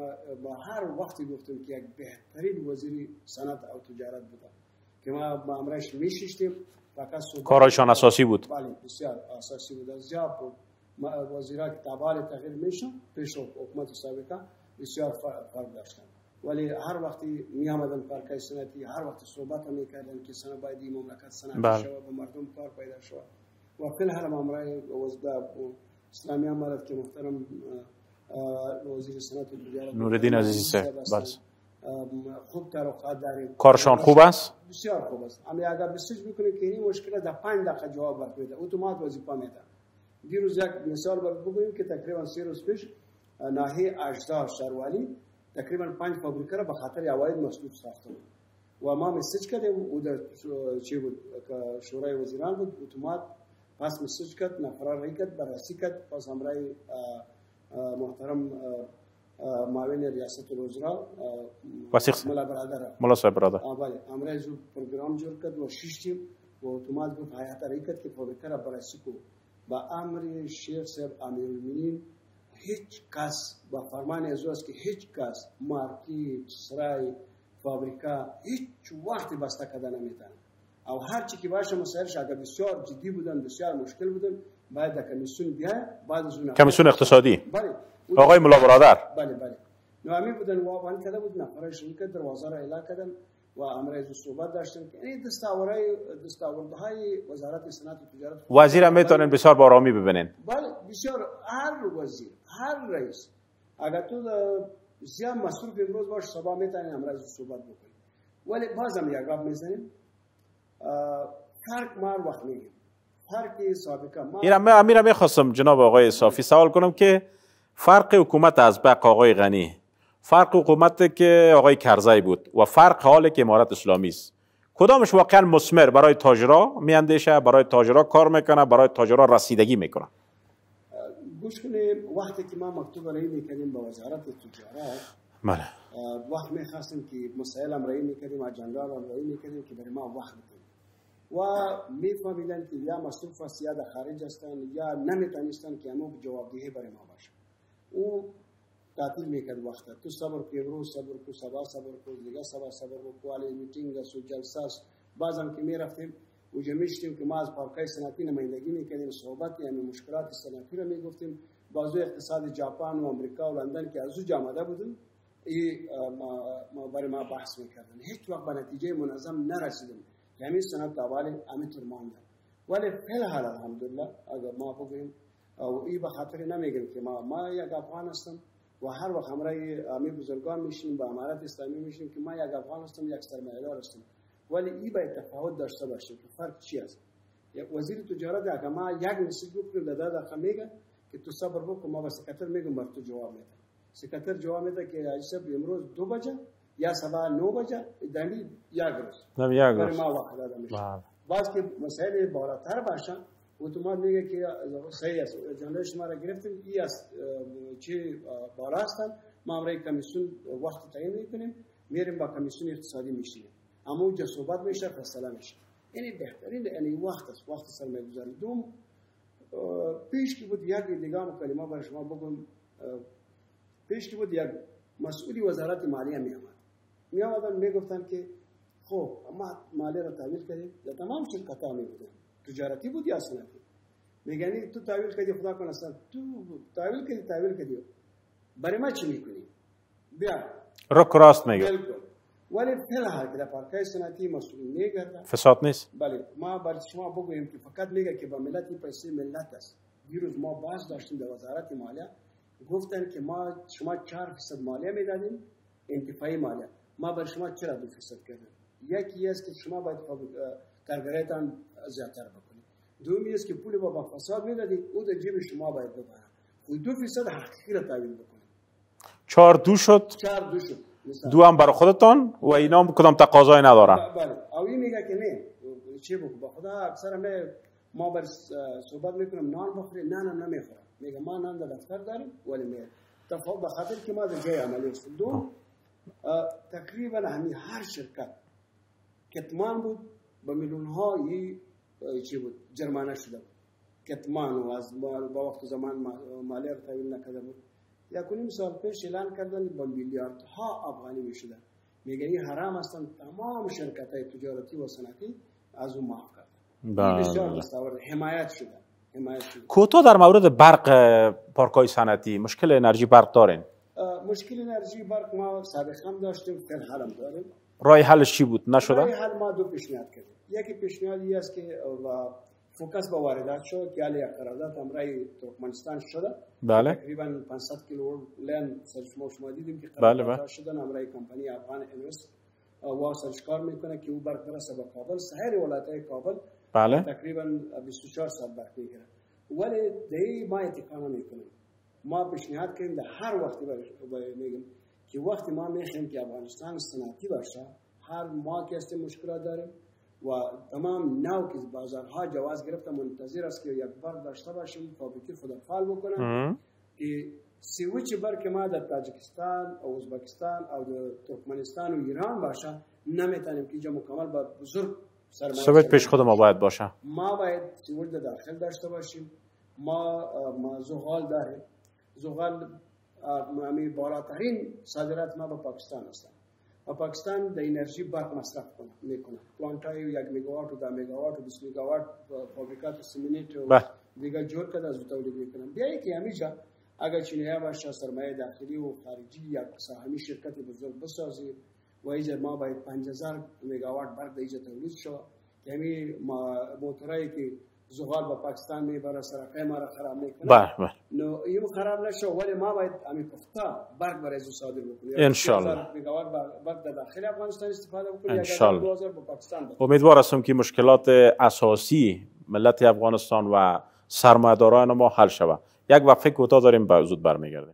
وقتی گفتیم که یک بهترین وزیر صنعت او تجارت بودن که ما با امرش میشیشتیم. کارشان اساسی بود. بله بسیار اساسی بود. از جا وزیرا که تابع تغییر میشن پیش حکومت سابقه بسیار فرق داشتن ولی هر وقتی می آمدن پارکای صنعتی هر وقت صحبت میکردن که صنعت باید این مملکت صنعتی شود و مردم کار پیدا شود و فی الحال امرای وزیر اسلامی امارات که محترم وزیر صنعت و تجارت نوردین عزیزی صاحب خوب تعارفات داریم. کارشان خوب است؟ بسیار خوب است. اما اگر بسیج میکنه که این مشکل در 5 دقیقه جواب میده اتومات وظیفه میده. دیروز یک مثال بگویم که تقریبا 3 روز پیش ناحیه اجدا شهروالی تقریبا 5 فابریکه را به خاطر عواید مسدود ساخته بود و ما مسیج کردیم او در چی بود که شورای وزیران بود اتومات پس مسیج کرد نفرار رای کرد بررسی کرد پس امرای محترم معاون ریاست الوزراء ملا صاحب برادر بله امرای زود پروگرام جور کرد و 6 تیم و اتومات گفت حیات رای کرد که فابریکه را بررسی کو با امر شیخ صاحب امیرالمومنین هیچ کس با فرمان از است که هیچ کس مارکت سرای فابریکه هیچ وقت بسته کردن نمیتونه او هر چی که باشه مسائلش اگر بسیار جدی بودن بسیار مشکل بودن باید در کمیسیون بیاد بعد از اون کمیسیون اقتصادی بله آقای ملا برادر بله نامی بودن و وان کده بود نفرش شرکت دروازه را اعلام کردن و امروز صحبت داشتیم که این دستاوردهای وزارت صنعت و تجارت وزیر میتونن بسیار با آرامی ببینن. بله بسیار هر وزیر هر رئیس اگر تو بسیار مصروف امروز باش صبح میتونین امروز صحبت بکنی ولی بازم یک گپ میزنیم فرق مار وقت میگیم فرق سابقه ما امیر میخواستم جناب آقای صافی سوال کنم که فرق حکومت از بق آقای غنی فرق حکومت که آقای کرزی بود و فرق حال که امارت اسلامی است کدامش واقعا مثمر برای تاجرا میاندیشه برای تاجرا کار میکنه برای تاجرا رسیدگی میکنه گوش کنید وقتی که ما مکتوب رای میکنیم به وزارت تجارت بله وقت میخواستیم که مسائل هم رای میکنیم اجندا هم رای میکنیم که برای ما وقت بدیم و میفهمیدن که یا مصروف است یا در خارج هستن یا نمیتونستن که همون جوابدهی برای ما باشه او تعطیل میکرد وقت تو صبر کن روز صبر کن صبر کن دیگه صبر کن علی میتینگ است و جلسه است بعضم که میرفتیم و جمعیشتیم که ما از پارکای صنعتی نمایندگی میکردیم صحبت یعنی مشکلات صنعتی رو میگفتیم بازو اقتصاد ژاپن و آمریکا و لندن که از او آمده بودن ما برای ما بحث میکردن. هیچ وقت به نتیجه منظم نرسیدیم. همین سند اول همینطور مانده. ولی فعلا الحمدلله اگر ما بگوییم و این به خاطر نمیگیم که ما یک افغان هستم و هر وقت همراه امی بزرگان میشیم با امارت اسلامی میشیم که ما یک افغان هستم، یک سرمایه‌دار هستم. ولی این باید تفاوت داشته باشه که فرق چی است. وزیر تجارت اگر ما یک مسیج بکنیم داده میگه که تو صبر بکن، ما به سکرتر میگم بر تو جواب میده. سکرتر جواب میده که حاجی صاحب امروز 2 بجه یا صبح 9 بجه دنی یک روز برای ما وقت داده میشه. باز که مسائل بالاتر باشه اتومات میگه که صحیح است، جنبه شما را گرفتیم، این است چی بالا هستن، ما برای کمیسیون وقت تعیین میکنیم، میریم با کمیسیون اقتصادی میشیم، اما اونجا صحبت میشه، فیصله میشه. یعنی بهترین یعنی وقت است، وقت سرمایه‌گذاری. دوم پیش که بود یک دیگه کلمه برای شما بگم، پیش که بود یک مسئولی وزارت مالیه میآمدن میگفتن که خب ما مالیه را تحویل کردیم، یا تمام شرکت‌ها میبودن، تجارتی بود یا صنعتی، میگن تو تحویل کردی، خدا کنه اصلا تو تحویل کردی برای ما چی میکنی؟ بیا رک راست میگه. بالکل. ولی فعلا که در پارکای صنعتی مسئول میگرده، فساد نیست. بله ما برای شما بگوییم که فقط میگه که با ملت پیسه ملت است. دیروز ما بحث داشتیم در وزارت مالیه، گفتن که ما شما 4% مالیه میدادیم، انتفاعی مالیه، ما برای شما چرا 2% کردیم؟ یکی است که شما باید کارگرایتان زیادتر بکنید، دومی است که پول با فساد میدادید او در جیب شما باید ببره و 2% حقیقی را تحویل بکنید. 4-2 شد. 4-2 شد. 2 هم برای خودتان و اینا هم کدام تقاضایی نداره. بله. او این میگه که نه چی بگو با خدا اکثر ما بر صحبت میکنم نان بخوری، نانم نمیخورم، میگه ما نان در دفتر داریم ولی میگه تفاوت به خاطر که ما در جای عملی هستیم. دو تقریبا همین هر شرکت کتمان بود با میلیون ها چی بود جرمانه شده بود، کتمان و از با وقت زمان مالیه را تحویل نکرده بود. یکونیم سال پیش اعلان کردن با میلیاردها افغانی میشدن، میگه این حرام هستن، تمام شرکت های تجارتی و صنعتی از اون معاف کردن. بسیار مستورد حمایت شدن. کوتاه در مورد برق پارک‌های صنعتی مشکل انرژی برق دارین؟ مشکل انرژی برق ما سابقا هم داشتیم، فعلا هم داریم. راه حلش چی بود؟ نشده؟ راه حل ما 2 پیشنهاد کردیم. یکی پیشنهادی است که فوکس به واردات شد که علی قرارداد همراه ترکمنستان شده. بله. تقریبا 500 کیلو لین شما دیدیم که قرارداد شدن همراه کمپانی افغان انوست و سرشکار میکنه که او برق برسه به کابل، سایر ولایت‌های کابل. بله. تقریبا 24 ساعت برق میگیره. ولی دی ما اتکا نمیکنیم. ما پیشنهاد کردیم در هر وقتی میگیم که وقتی ما میخوایم که افغانستان صنعتی باشه، هر ما که است مشکلات داریم و تمام نو که بازارها جواز گرفته منتظر است که یک برق داشته باشیم، فابریکه خود فعال بکنن که سویچ برق ما در تاجیکستان او ازبکستان او در ترکمنستان و ایران باشه، نمیتونیم که اینجا مکمل با بزرگ سویچ پیش خود ما باید باشه. ما باید سویچ داخل داشته باشیم. ما زغال داریم. زغال همین بالاترین صادرات ما به پاکستان هستند. و پاکستان در انرژی برق مصرف میکنه. پلانت‌های 1 مگاوات و 10 مگاوات و 20 مگاوات فابریکات سیمنت و دیگه جور کرده از تولید میکنن. بیایی که همیشه اگر چینی‌ها باشه سرمایه داخلی و خارجی یا سهامی شرکت بزرگ بسازی و اینجا ما باید 5000 مگاوات برق اینجا تولید شد که همین موتورایی که زغال با پاکستان میبره سرقه ما را خراب میکنه. بله. نو این خراب نشه ولی ما باید همین پخته برق برای از صادر بکنیم. ان شاء الله. مگاوات برق در داخل افغانستان استفاده بکنیم. ان شاء الله. 2000 با پاکستان. امیدوار هستم که مشکلات اساسی ملت افغانستان و سرمایه‌داران ما حل شود. یک وقفه کوتاه داریم، با زود برمیگردیم.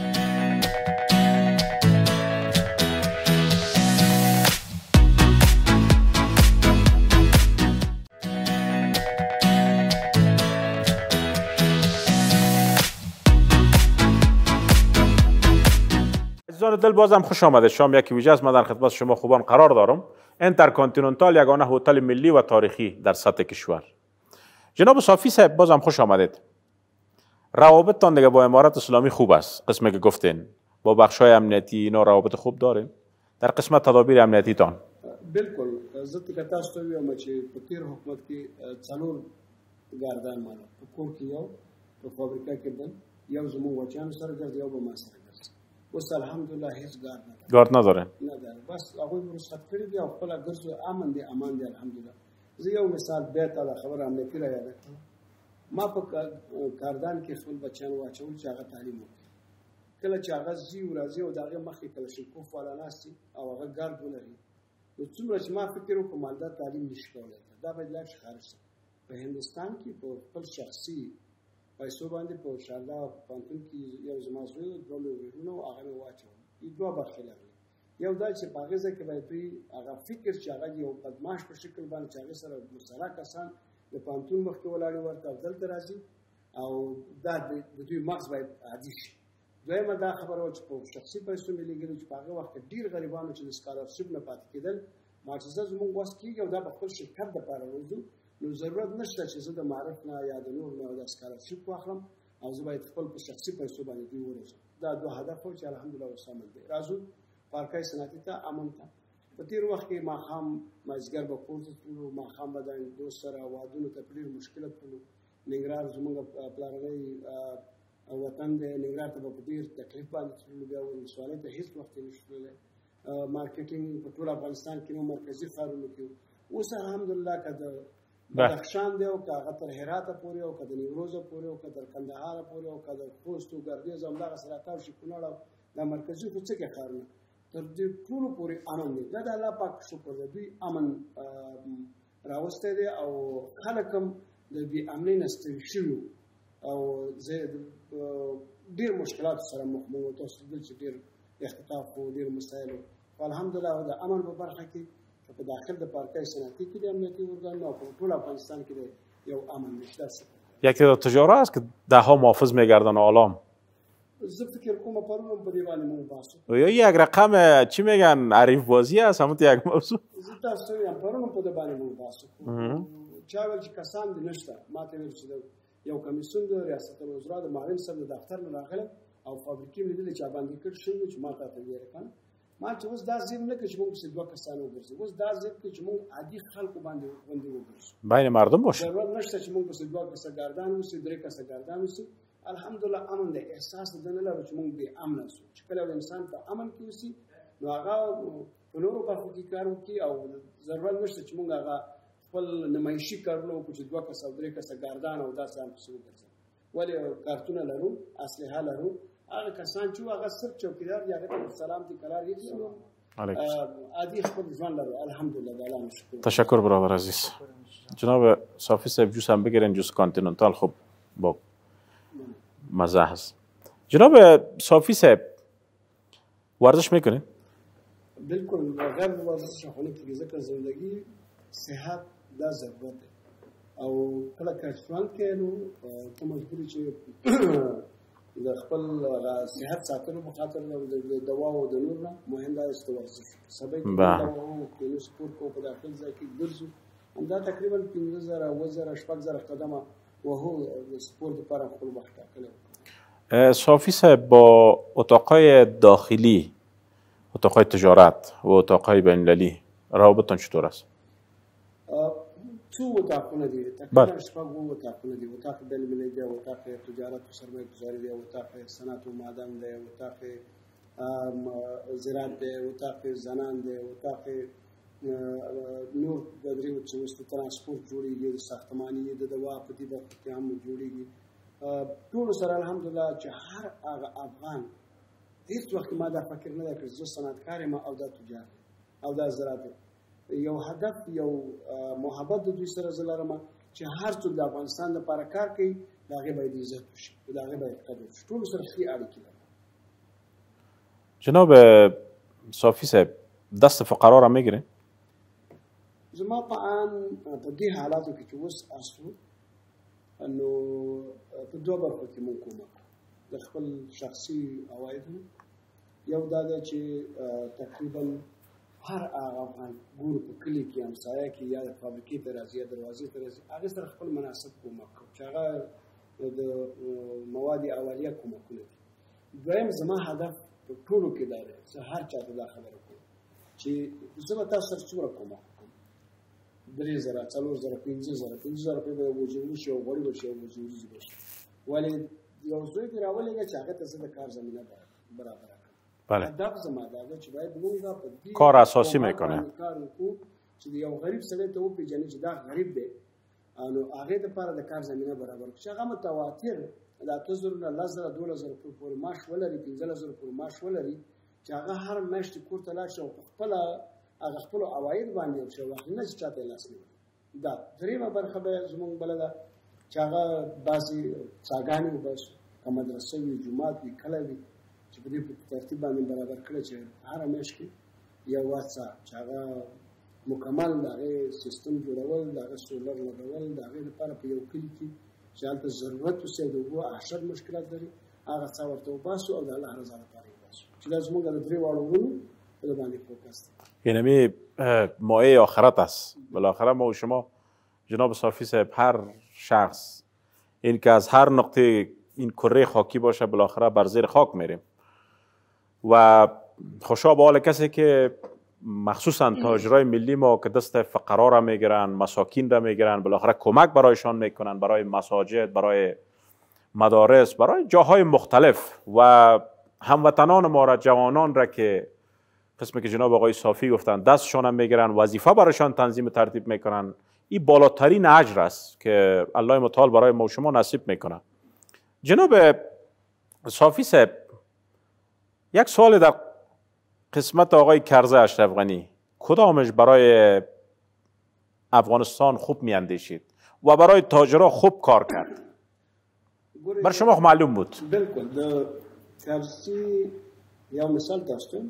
عزیزان دل بازم خوش آمده. شام یک ویژه است. من در خدمت شما خوبان قرار دارم. انترکانتیننتال یگانه هتل ملی و تاریخی در سطح کشور. جناب صافی صاحب بازم خوش آمدید. روابطتان دیگه با امارت اسلامی خوب است. قسمی که گفتین با بخشای امنیتی اینا روابط خوب دارین در قسمت تدابیر امنیتی تان؟ بالکل. زه که تاسو ته وایم چې په تیر حکومت کې څلور ګاردان مالا په کور کې یو په فابریکه کې بل یو زموږ بچیانو سره ګرځي یو به ما سره ګرځي اوس الحمدلله هیڅ ګارد نداره نه ده بس هغوی رخصت کړي دي او خپله ګرځو امن دي امان دي الحمدلله. زه یو مثال بیا ته دا خبره امنیتي را یاده کړم. ما په کاردان کې خپل بچیان واچول چې هغه تعلیم وکړي. کله چې هغه ځي او راځي او د هغې مخکې کلشینکوف والا ناست وي او هغه ګارد ولري نو څومره چې ما فکر وکړم مالدار تعلیم نشي کولی دا باید لاړ شي خارج ته. په هندوستان کې په خپل شخصي پیسو باندې په شاردا پوهنتون کې یو زما زوی دوه لویونه او هغه مې واچول. دوه برخې لري. یو دا چې په هغې ځای کې باید دوی هغه فکر چې هغه یو بدماش په شکل باندې چې هغې سره مسله کسان د پوهنتون مخکې ولاړې ورته او دلته راځي او دا د دوی مغز باید عادي شي. دویمه دا خبره وه چې په شخصي پیسو مې لېږلي چې په هغه وخت کې ډېر غریبانو چې د سکالرشپ نه پاتې کېدل معجزه زموږ وس کېږي او دا په خپل شرکت دپاره وځو نو ضرورت نشته چې زه د معرف نه یا د نور نه دا سکالرشپ واخلم او زه باید خپل په شخصي پیسو باندې دوی ورسوم. دا دوه هدف و چې الحمدلله اوس امن دی. راځو پارکای صنعتي ته امن ته. په تېر وخت کې ماښام مازدیګر به کور ته تللو ماښام به د دوست سره وادونو ته په ډېر مشکله تللو. ننګرهار زموږ پلارنی وطن دی. ننګرهار ته به په ډېر تکلیف باندې تللو بیا ولسوالۍ ته هېڅ وخت یې نشو تللی. مارکیټینګ په ټول افغانستان کې نو مرکزي ښارونو کې اوس الحمدلله که د بدخشان دی او که هغه تر هراته پورې او که د نیمروزه پورې او که تر کندهاره پورې او که د خوست او ګردیز او همدغسې راتاو شي کونړ او دا مرکزي خو څه کې ښارونه تر دې ټولو پورې امن دی. دا د الله پاک شکر دی. دوی امن راوستی دی او خلک هم د بې امنۍ نه ستړي شوي او زه ډېر مشکلاتو سره مخ وو. تاسو لیدل چې ډېر اختطاف و ډېر مسایل و خو الحمدلله د امن په برخه کې په داخل د پارکای صنعتی کې د امنیتي ارګان او په ټول افغانستان کې یو امن نشته. یک تعداد تجار هست که دهها محافظ میگردن عالم. زه فکر کوم پرون په دې باندې مو بحث یا یک رقم چی میگن عریف بازی است همون یک موضوع. زه تاسو یم پرون په دې باندې مو بحث چا ویل چې کسان دي نشته. ما ته ویل چې یو کمیسیون د ریاست الوزرا د معلم صاحب د دفتر نه راغله او فابریکې مې لیدلې چې باندې کړ شوی چې ما ته ویل کړه ما چې اوس دا ځین نه کې چې موږ څه دوه کسان وګرځو اوس دا ځین کې چې موږ عادي خلکو باندې وګرځو بین مردم باشه. ضرورت نشته چې موږ څه دوه کسه ګردان وسی درې کسه ګردان وسی. الحمدلله امن دی. احساس د نه لرو چې موږ به امن اوسو. چې کله انسان په امن کې اوسي نو هغه په نورو برخو کې کار وکړي او ضرورت نشته چې موږ هغه خپل نمایشي کارونه وکړو چې دوه کسه درې کسه ګردان او داسې هم پسې وګرځو. ولې کارتونه لرو اسلحه لرو هغه کسان چې هغه صرف چوکیدار دي هغه ته سلام دي قرار یې عادي خپل ژوند لرو الحمدلله د الله شکر. تشکر برادر عزیز. جناب صافی صاحب جوس هم بگیرین جوس کانتیننتال خوب با مزه هست. جناب صافی صاحب ورزش میکنین؟ بالکل غیر ورزش خونه کې ځکه زندگی صحت دا ضرورت دی او کله که ژوند کې نو ته مجبورې چې د خپل صحت ساتلو په خاطر د دوا او د نور نه مهم دا چې ورزش سبا کې دوا او سپورت کو په داخل ځای کې ګرځو همدا تقریبا 15000 اوزره 6000 قدمه وهو سپورت لپاره خپل وخت ټاکلی. صافی صاحب با اتاقای داخلی اتاقای تجارت و اتاقای بین المللی روابطتان چطور است؟ څو اتاقونه دي تقریبا شپږ اتاقونه دي. اتاق بین المللي دی، اتاق تجارت او سرمایه گذاري دی، اتاق صنعت او معدن دی، اتاق زراعت دی، اتاق زنان دی، اتاق نور د دریو چې وسته ترانسپورت جوړیږي د ساختماني د دوا په دې برخه کې هم جوړیږي. ټول سره الحمدلله چې هر هغه افغان هیڅ وخت ما دا فکر نه کړ زه صنعتکار یم او دا تجار او دا زراعت یو هدف یو محبت د دوی سره زلرم چې هر څوک د افغانستان لپاره کار کوي د هغې باید عزت وشي د هغې باید قدر وشي. ټولو سره ښې اړیکې لرم. جناب صافی صاحب دست فقرا را میگیرین؟ زما په ان په دې حالاتو کې چې اوس اسو نو په دوه برخو کې مونږ کومه د خپل شخصي عوایدو یو دا ده چې تقریبا هر هغه افغان ګور په کلي کې همسایه کې یا د فابریکې ته راځي یا دروازې ته راځي هغې سره خپل مناسب کومک کوو چې هغه د مواد اولیه کومکونه دي. دویم زما هدف په ټولو کې دا دی زه هر چا ته دا خبره کوم چې زه به تاسو سره څومره کومک کوم 3000 4000 5000 روپۍ به وجوري شي او غوړي به شي او وجوري به شي ولې یو زوی دې راولېږه چې هغه ته زه د کار زمینه برابره کړم بله. هدف زما دا چې باید موږ په دې کار اساسي میکنه کار وکړو چې یو غریب سړی ته وپېژني چې دا غریب دی نو هغې دپاره د کار زمینه برابر کړو چې هغه متواتر د 8000 نه 10000 12000 پورې معاش ولري 15000 پورې معاش ولري چې هغه هر میاشت کور ته لاړ شي او خپله هغه خپلو عواید باندې وکړي وخت نه چې چاته یې لاس نیولي دا درېیمه برخه به زموږ بله ده چې هغه داسې څاګانې وباسو که مدرسه وي جومات وي کلی وي چې په دې ترتیب باندې برابر کړی چې هره میاشت کې یو واسه چې هغه مکمل د هغې سیستم جوړول د هغه سولر لګول د هغې لپاره په یو کلي کې چې هلته ضرورت اوسي د اوبو اشد مشکلات لري هغه څه ورته وباسو او د الله رضا لپاره یې وباسو چې دا زموږ د درې واړو ورونو په دې باندې فوکس دی. یعنی مایه آخرت است. بالاخره ما و شما جناب صافی صاحب هر شخص این که از هر نقطه این کره خاکی باشه بالاخره بر زیر خاک میریم و خوشا به حال کسی که مخصوصا تاجرای ملی ما که دست فقرا را میگیرن مساکین را میگیرن بالاخره کمک برایشان میکنن برای مساجد برای مدارس برای جاهای مختلف و هموطنان ما را جوانان را که قسمی که جناب آقای صافی گفتن دستشان میگیرن وظیفه برایشان تنظیم ترتیب میکنن این بالاترین اجر است که الله متعال برای ما و شما نصیب میکنه. جناب صافی صاحب یک سوال در قسمت آقای کرزه اشرف غنی کدامش برای افغانستان خوب میاندیشید و برای تاجرها خوب کار کرد؟ بر شما معلوم بود. بالکل د کرزی یو مثال داشتم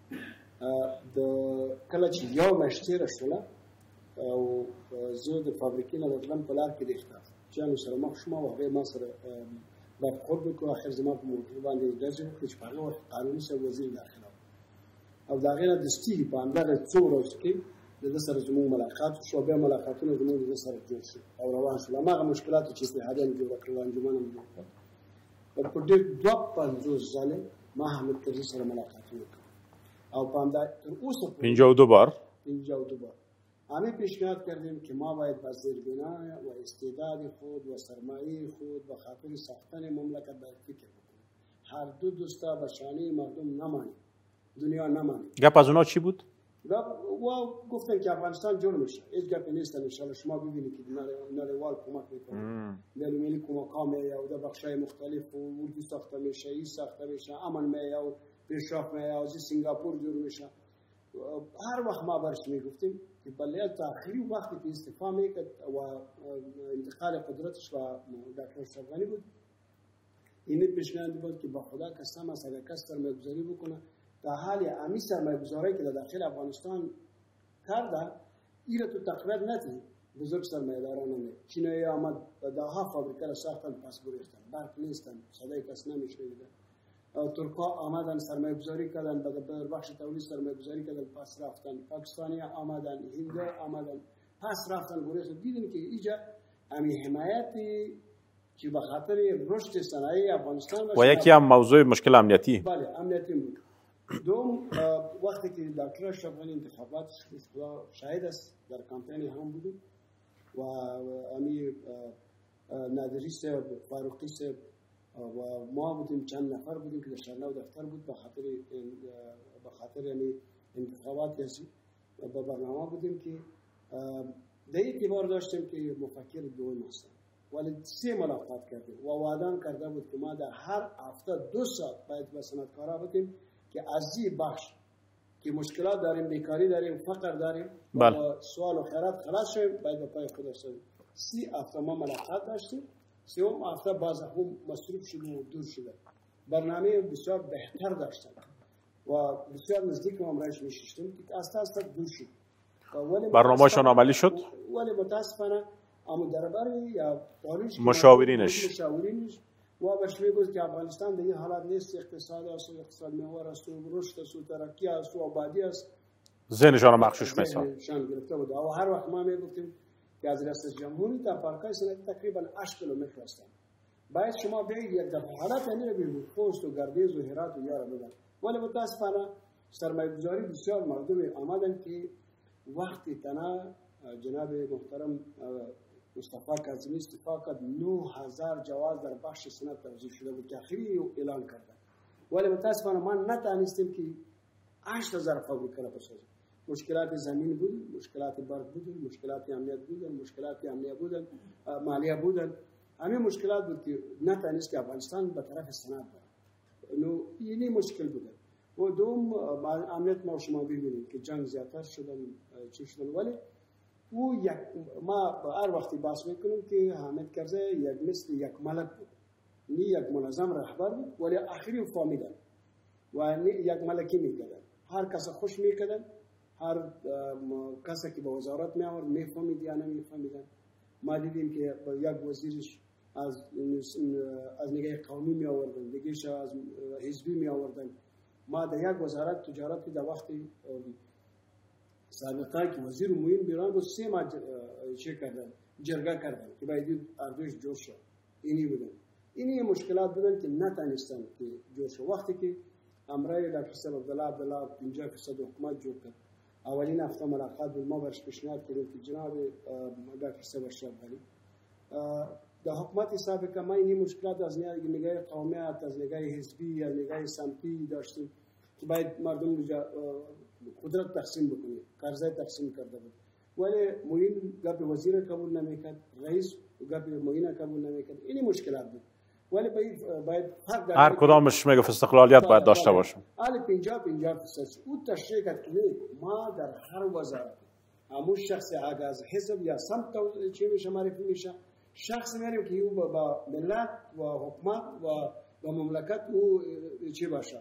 د کله چې یو میاشت تېره شوله او زه د فابریکې نه راتلم په لار کې د اختلافیانو سره مخ شوم او هغې ما سره برخورد وکړو اخر زما په موټر باندې ډزې وکړې چې په هغه وخت قانوني صاحب وزیر داخله او د هغې نه دستي په همدغه څو ورځو کې د ده سره زموږ ملاقات وشو بیا ملاقاتونه زموږ د ده سره جوړ شو او روان شول هماغه مشکلاتو چې اتحادیه مې جوړه کړل انجمن مې جوړ کړل په ډېر 52 ځلې ما حامد کرزي سره ملاقاتونه وکړل او په همدا تر اوسه 52 بار 52 بار همه پیشنهاد کردیم که ما باید با زیربنای و استعداد خود و سرمایه خود و خاطر ساختن مملکت باید فکر بکنیم. هر دو دوستا به شانه مردم نمانیم، دنیا نمانیم. گپ از اونا چی بود؟ و گفتن که افغانستان جور میشه. هیچ گپی نیست. انشالله شما ببینید که ناروال کمک میکنه. بین ملی کمک ها میه و در بخشای مختلف و اردو ساخته میشه، ای ساخته میشه، امن میه و پیشرفت میه و سنگاپور جور میشه. هر وقت ما برش میگفتیم که بله تا آخری وقتی که استعفا میکرد و انتقال قدرتش و دکتر اشرف غنی بود این پیشنهاد بود که با خدا قسم است اگر کس سرمایه‌گذاری بکنه تا حال امی سرمایه‌گذاری که در داخل افغانستان کرده این را تو تقویت ندید بزرگ سرمایه‌داران نه چینایی آمد داها فابریکه را ساختن پس گریختن برق نیستن صدای کس نمیشنیدن ترکا آمدن سرمایه گذاری کردن در بخش تولید سرمایه گذاری کردن پس رفتن پاکستانی آمدن هند آمدن پس رفتن گریختن دیدن که اینجا امی حمایتی که به خاطر رشد صنایع افغانستان و یکی هم موضوع مشکل امنیتی بله امنیتی بود دوم وقتی که دکتر اشرف غنی انتخابات خدا شاهد است در کمپین هم بود و امی نادری صاحب فاروقی صاحب و ما بودیم چند نفر بودیم که در شهرنو دفتر بود به خاطر یعنی انتخابات هستی با برنامه بودیم که در اعتبار داشتیم که مفکر دوم هستم ولی 3 ملاقات کردیم و وعده کرده بود که ما در هر هفته 2 ساعت باید با صنعتکارا بودیم که از این بخش که مشکلات داریم بیکاری داریم فقر داریم و سوال و خیرات خلاص شویم باید به پای خود رسیم 3 هفته ما ملاقات داشتیم 3 هفته باز هم مصروف شده و دور شده برنامه بسیار بهتر داشتن و بسیار نزدیک ما رایش میشیشتیم که اساس دور شد برنامه‌شان عملی شد ولی متاسفانه اما درباره یا مشاورینش و بهش میگوید که افغانستان در این حالت نیست اقتصاد است و اقتصاد محور است و رشد است و ترقی است و آبادی است ذهنشان مخشوش میسان شان گرفته بود و هر وقت ما میگفتیم که از رئیس جمهوری تا پارکای صنعتی تقریبا 8 کیلومتر هستند باید شما بیایید یک دفعه حالت یعنی ببینید خوست و گردیز و هرات و یارا بودن ولی متاسفانه سرمایه‌گذاری بسیار مردم آمدن که وقتی تنها جناب محترم مصطفی کاظمی استعفا کرد 9000 جواز در بخش صنعت توزیع شده بود که اخیری اعلان کردن ولی متاسفانه ما نتوانستیم که 8000 فابریکه را بسازیم. مشکلات زمین بود، مشکلات برق بود، مشکلات امنیت بود، مشکلات امنیه بود، مالیه بود. همین مشکلات بود که نتوانست که افغانستان به طرف صنعت بره. نو اینی مشکل بود. و دوم امنیت ما شما ببینید که جنگ زیادتر شدن چی شدن، ولی او ما هر وقتی بحث میکنیم که حامد کرزی مثل یک ملک بود، نه یک منظم رهبر بود، ولی آخری فهمیدن و یک ملکی میکردن، هر کس خوش میکردن، هر کسی که به وزارت می آورد میفهمید یا نمیفهمیدن. ما دیدیم که یک وزیرش از نگاه قومی می آوردن، دیگهش از حزبی می آوردن. ما در یک وزارت تجارت در وقتی سابقه که وزیر موین بیرون بود 3 ماه چه کردن، جرگه کردن که باید اردوش جور شد. اینی بودن. اینی مشکلات بودن که نتانستن که جور شد. وقتی که امرای دکتر صاحب عبدالله 50% حکومت جور کرد، اولین هفته ملاقات بود، ما برش پیشنهاد کردیم که جناب دکتر صاحب اشرف غنی در حکومت سابقه ما این مشکلات از نگاه قومیت، از نگاه حزبی، از نگاه سمتی داشتیم که باید مردم قدرت تقسیم بکنه. کرزی تقسیم کرده بود، ولی موین گپ وزیر قبول نمیکرد، رئیس گپ موین قبول نمیکرد. این مشکلات بود. ولی باید هر کدامش میگفت استقلالیت باید داشته باشم. حالی 50% او تشریح کرد که ما در هر وزارت همون شخص از حزب یا سمت چی میشه معرفی میشه، شخص میاریم که او با ملت و حکومت و مملکت او چی باشه،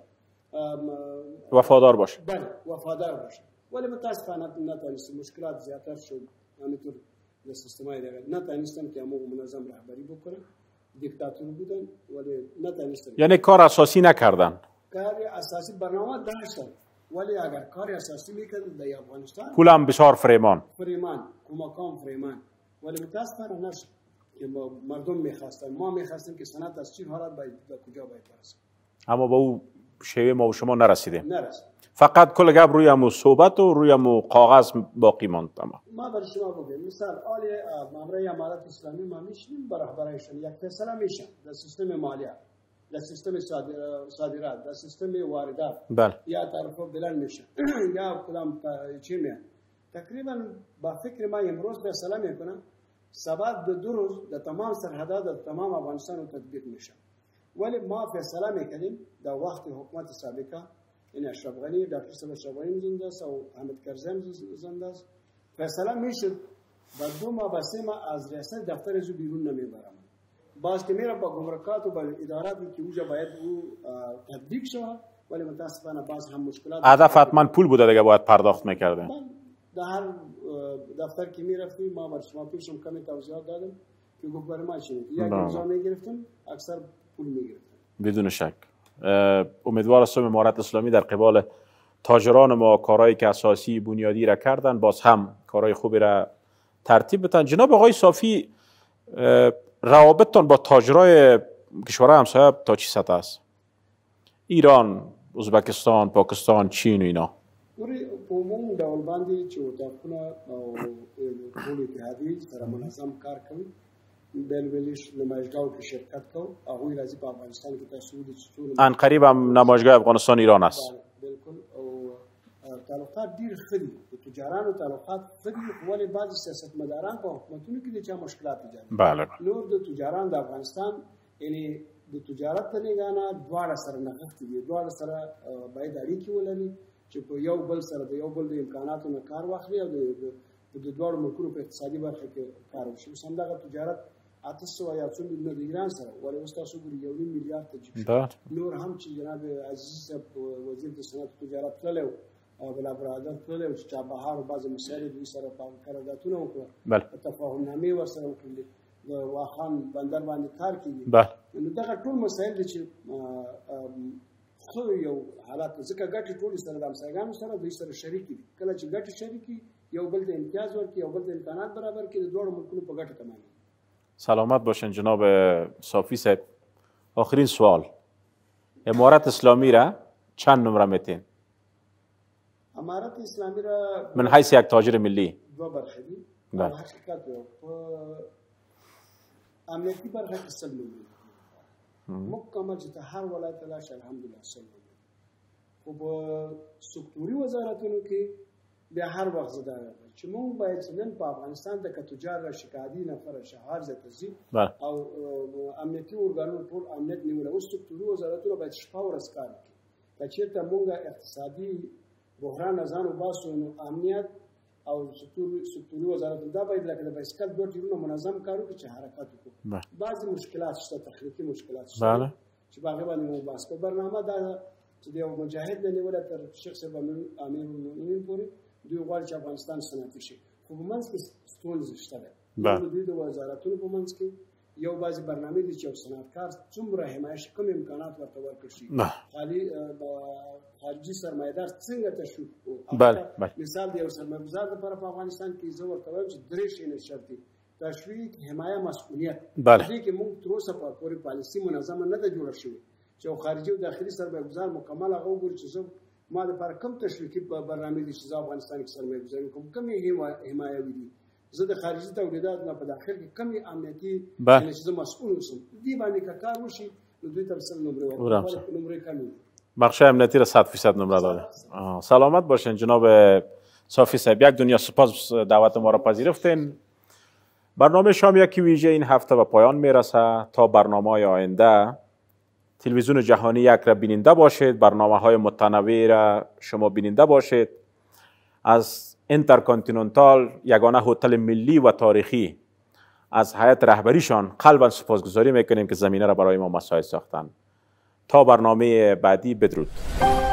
وفادار باشه. بله وفادار باشه. ولی متاسفانه نتونستیم، مشکلات زیادتر شد. همینطور در سیستمای دیگه نتونستن که همون منظم رهبری بکنن، دیکتاتور بودن ولی نتونستن. یعنی کار اساسی نکردن. کار اساسی برنامه داشتن، ولی اگر کار اساسی میکردن در افغانستان پولم بسیار فریمان کمکام فریمان، ولی متاسفانه نشد که مردم میخواستن. ما میخواستیم که صنعت از چی حالت باید به کجا باید برسه، اما به او شیوه ما و شما نرسیدیم. نرسید. فقط کل گپ روی همون صحبت و روی همون کاغذ باقی ماند. ما برای شما بگم مثال آلی مامورای امارات اسلامی ما میشیم برایشان یک فیصله میشن در سیستم مالیه، در سیستم صادرات، در سیستم واردات، بله، یا تعرفه بلند میشن یا کدام چی میان. تقریبا با فکر ما امروز فیصله میکنن، سبب دو روز در تمام سرحدات در تمام افغانستان رو تطبیق میشه. ولی ما فیصله میکنیم در وقت حکومت سابقه، این اشرف غنی، دکتر صاحب اشرف غنی زنده است و حامد کرزی زنده است، فیصله میشه بعد 2 ماه با 3 ماه از ریاست دفتر از بیرون نمیبرم. باز که میره با گمرکات و با اداراتی که اونجا باید او تطبیق شود، ولی متاسفانه باز هم مشکلات. هدف حتما پول بوده دیگه، باید پرداخت میکرده. در هر دفتر که میرفتیم ما برای شما پیشم کمی توضیحات دادم که گفت برای ما چیه، یک امضا میگرفتم اکثر پول میگرفتم. بدون شک امیدوار هستم امارت اسلامی در قبال تاجران ما کارهایی که اساسی بنیادی را کردن باز هم کارهای خوبی را ترتیب بدن. جناب آقای صافی، روابطتان با تاجرای کشورهای همسایه تا چه سطح است؟ ایران، ازبکستان، پاکستان، چین و اینا. عموم دولبندی چې اتاقونه او ټول اتحادیې سره منظم کار کوي، بلش نمایشگاه که شرکت کو هغوی راځي په افغانستان کې تاسو د ان قریب هم نمایشگاه افغانستان ایران است. بالکل. او تعلقات ډیر ښه دي، د تجارانو تعلقات ښه دي، ولې بعض سیاستمداران په حکومتونو کې د چا مشکلات ایجاد کوي. بله. نور د تجاران د افغانستان یعنی د تجارت ته نه غانا دواړه سره نغښتي دي، دواړه سره باید اړیکې ولري چې په یو بل سره د یو بل د امکاناتو نه کار واخلي او د دواړو ملکونو په اقتصادي برخه کې کار وشي. اوس همدغه تجارت 800 یا 200 میلیون د ایران سره ولې اوس تاسو ګورئ 1 میلیارډ ته جوړ نور هم چې جناب عزیز صاحب وزیر د صنعت تجارت تللی او بل برادر تللی او چې چابهار او بعضې مسایل دوی سره قراردادونه وکړه، تفاهمنامې ورسره وکړلې، د واخان بندر باندې کار کېږي. نو دغه ټول مسایل دي چې خو یو حالات ځکه ګټې ټولې سره د همسایګانو سره دوی سره شریک دي. کله چې ګټې شریکي یو بل ته امتیاز ورکړي، یو بل ته امکانات برابر کړي، د دواړو ملکونو په ګټه تمامېږي. سلامت باشین جناب صافی صاحب. آخرین سوال، امارت اسلامی را چند نمره میتین؟ امارت اسلامی را من حیث یک تاجر ملی 2 برخه دي. حقیقت په امنیتي برخه کې 100 نمره، مکمل چې هر ولایت لاش الحمدلله سلام. خو په سکتوري وزارتونو کې بیا هر وخت زده چې موږ باید نن په افغانستان د تجار را شکایتي نفر شهر زتزي او امنیتي ارګانونو ټول امنیت نیول او سکتوري وزارتونو باید شپه ورځ کار وکړي. که چېرته موږ اقتصادي بحران نه ځان وباسو نو امنیت او سکتوري وزارتونو دا باید لکه د بایسکل دوه ټیرونه منظم کار وکړي چې حرکت وکړي. بعضې مشکلات شته، تخنیکي مشکلات شته چې په هغې باندې موږ بحث کوو. برنامه دا چې د یو مجاهد نه نیوله تر شیخ صاحب امیرالمؤمنین پورې دوی غواړي چې افغانستان صنعتي شي، خو په منځ کې ستونزې شته ده. د دوی د وزارتونو په منځ کې یو بعضې برنامې دي چې یو صنعتکار څومره حمایه شي، کوم امکانات ورته ورکړل شي، خارجي سرمایه‌دار څنګه تشویق کړو. مثال د یو سرمایه‌ګزار لپاره په افغانستان کې زه ورته وایم چې درې شیان شرط دي: تشویق، حمایه، مسؤلیت. دې کې موږ تر اوسه پورې پالیسي منظمه نه ده جوړه شوې چې یو خارجي او داخلي سرمایه‌ګزار مکمل هغه وګوري چې زه ما لپاره کوم تشویقي برنامې دي چې زه افغانستان کې سرمایه‌ګزاري کوم، کومې حمایوي دي، زه د خارجي تولیداتو نه په داخل کې کومې امنیتي یعنې چې زه مسؤول اوسم. دې باندې که کار وشي نو دوی ته به نمرې ورکړي، نمرې کمې. بخش امنیتی را 100% نمره داده. سلامت باشین جناب صافی صاحب. یک دنیا سپاس دعوت ما را پذیرفتین. برنامه شام یکی ویژه این هفته به پایان میرسه. تا برنامه‌های آینده تلویزیون جهانی یک را بیننده باشید، برنامه‌های متنوع را شما بیننده باشید. از اینترکانتیننتال، یگانه هتل ملی و تاریخی، از هیئت رهبریشان قلبا سپاسگزاری میکنیم که زمینه را برای ما مساعد ساختند. تا برنامه بعدی، بدرود.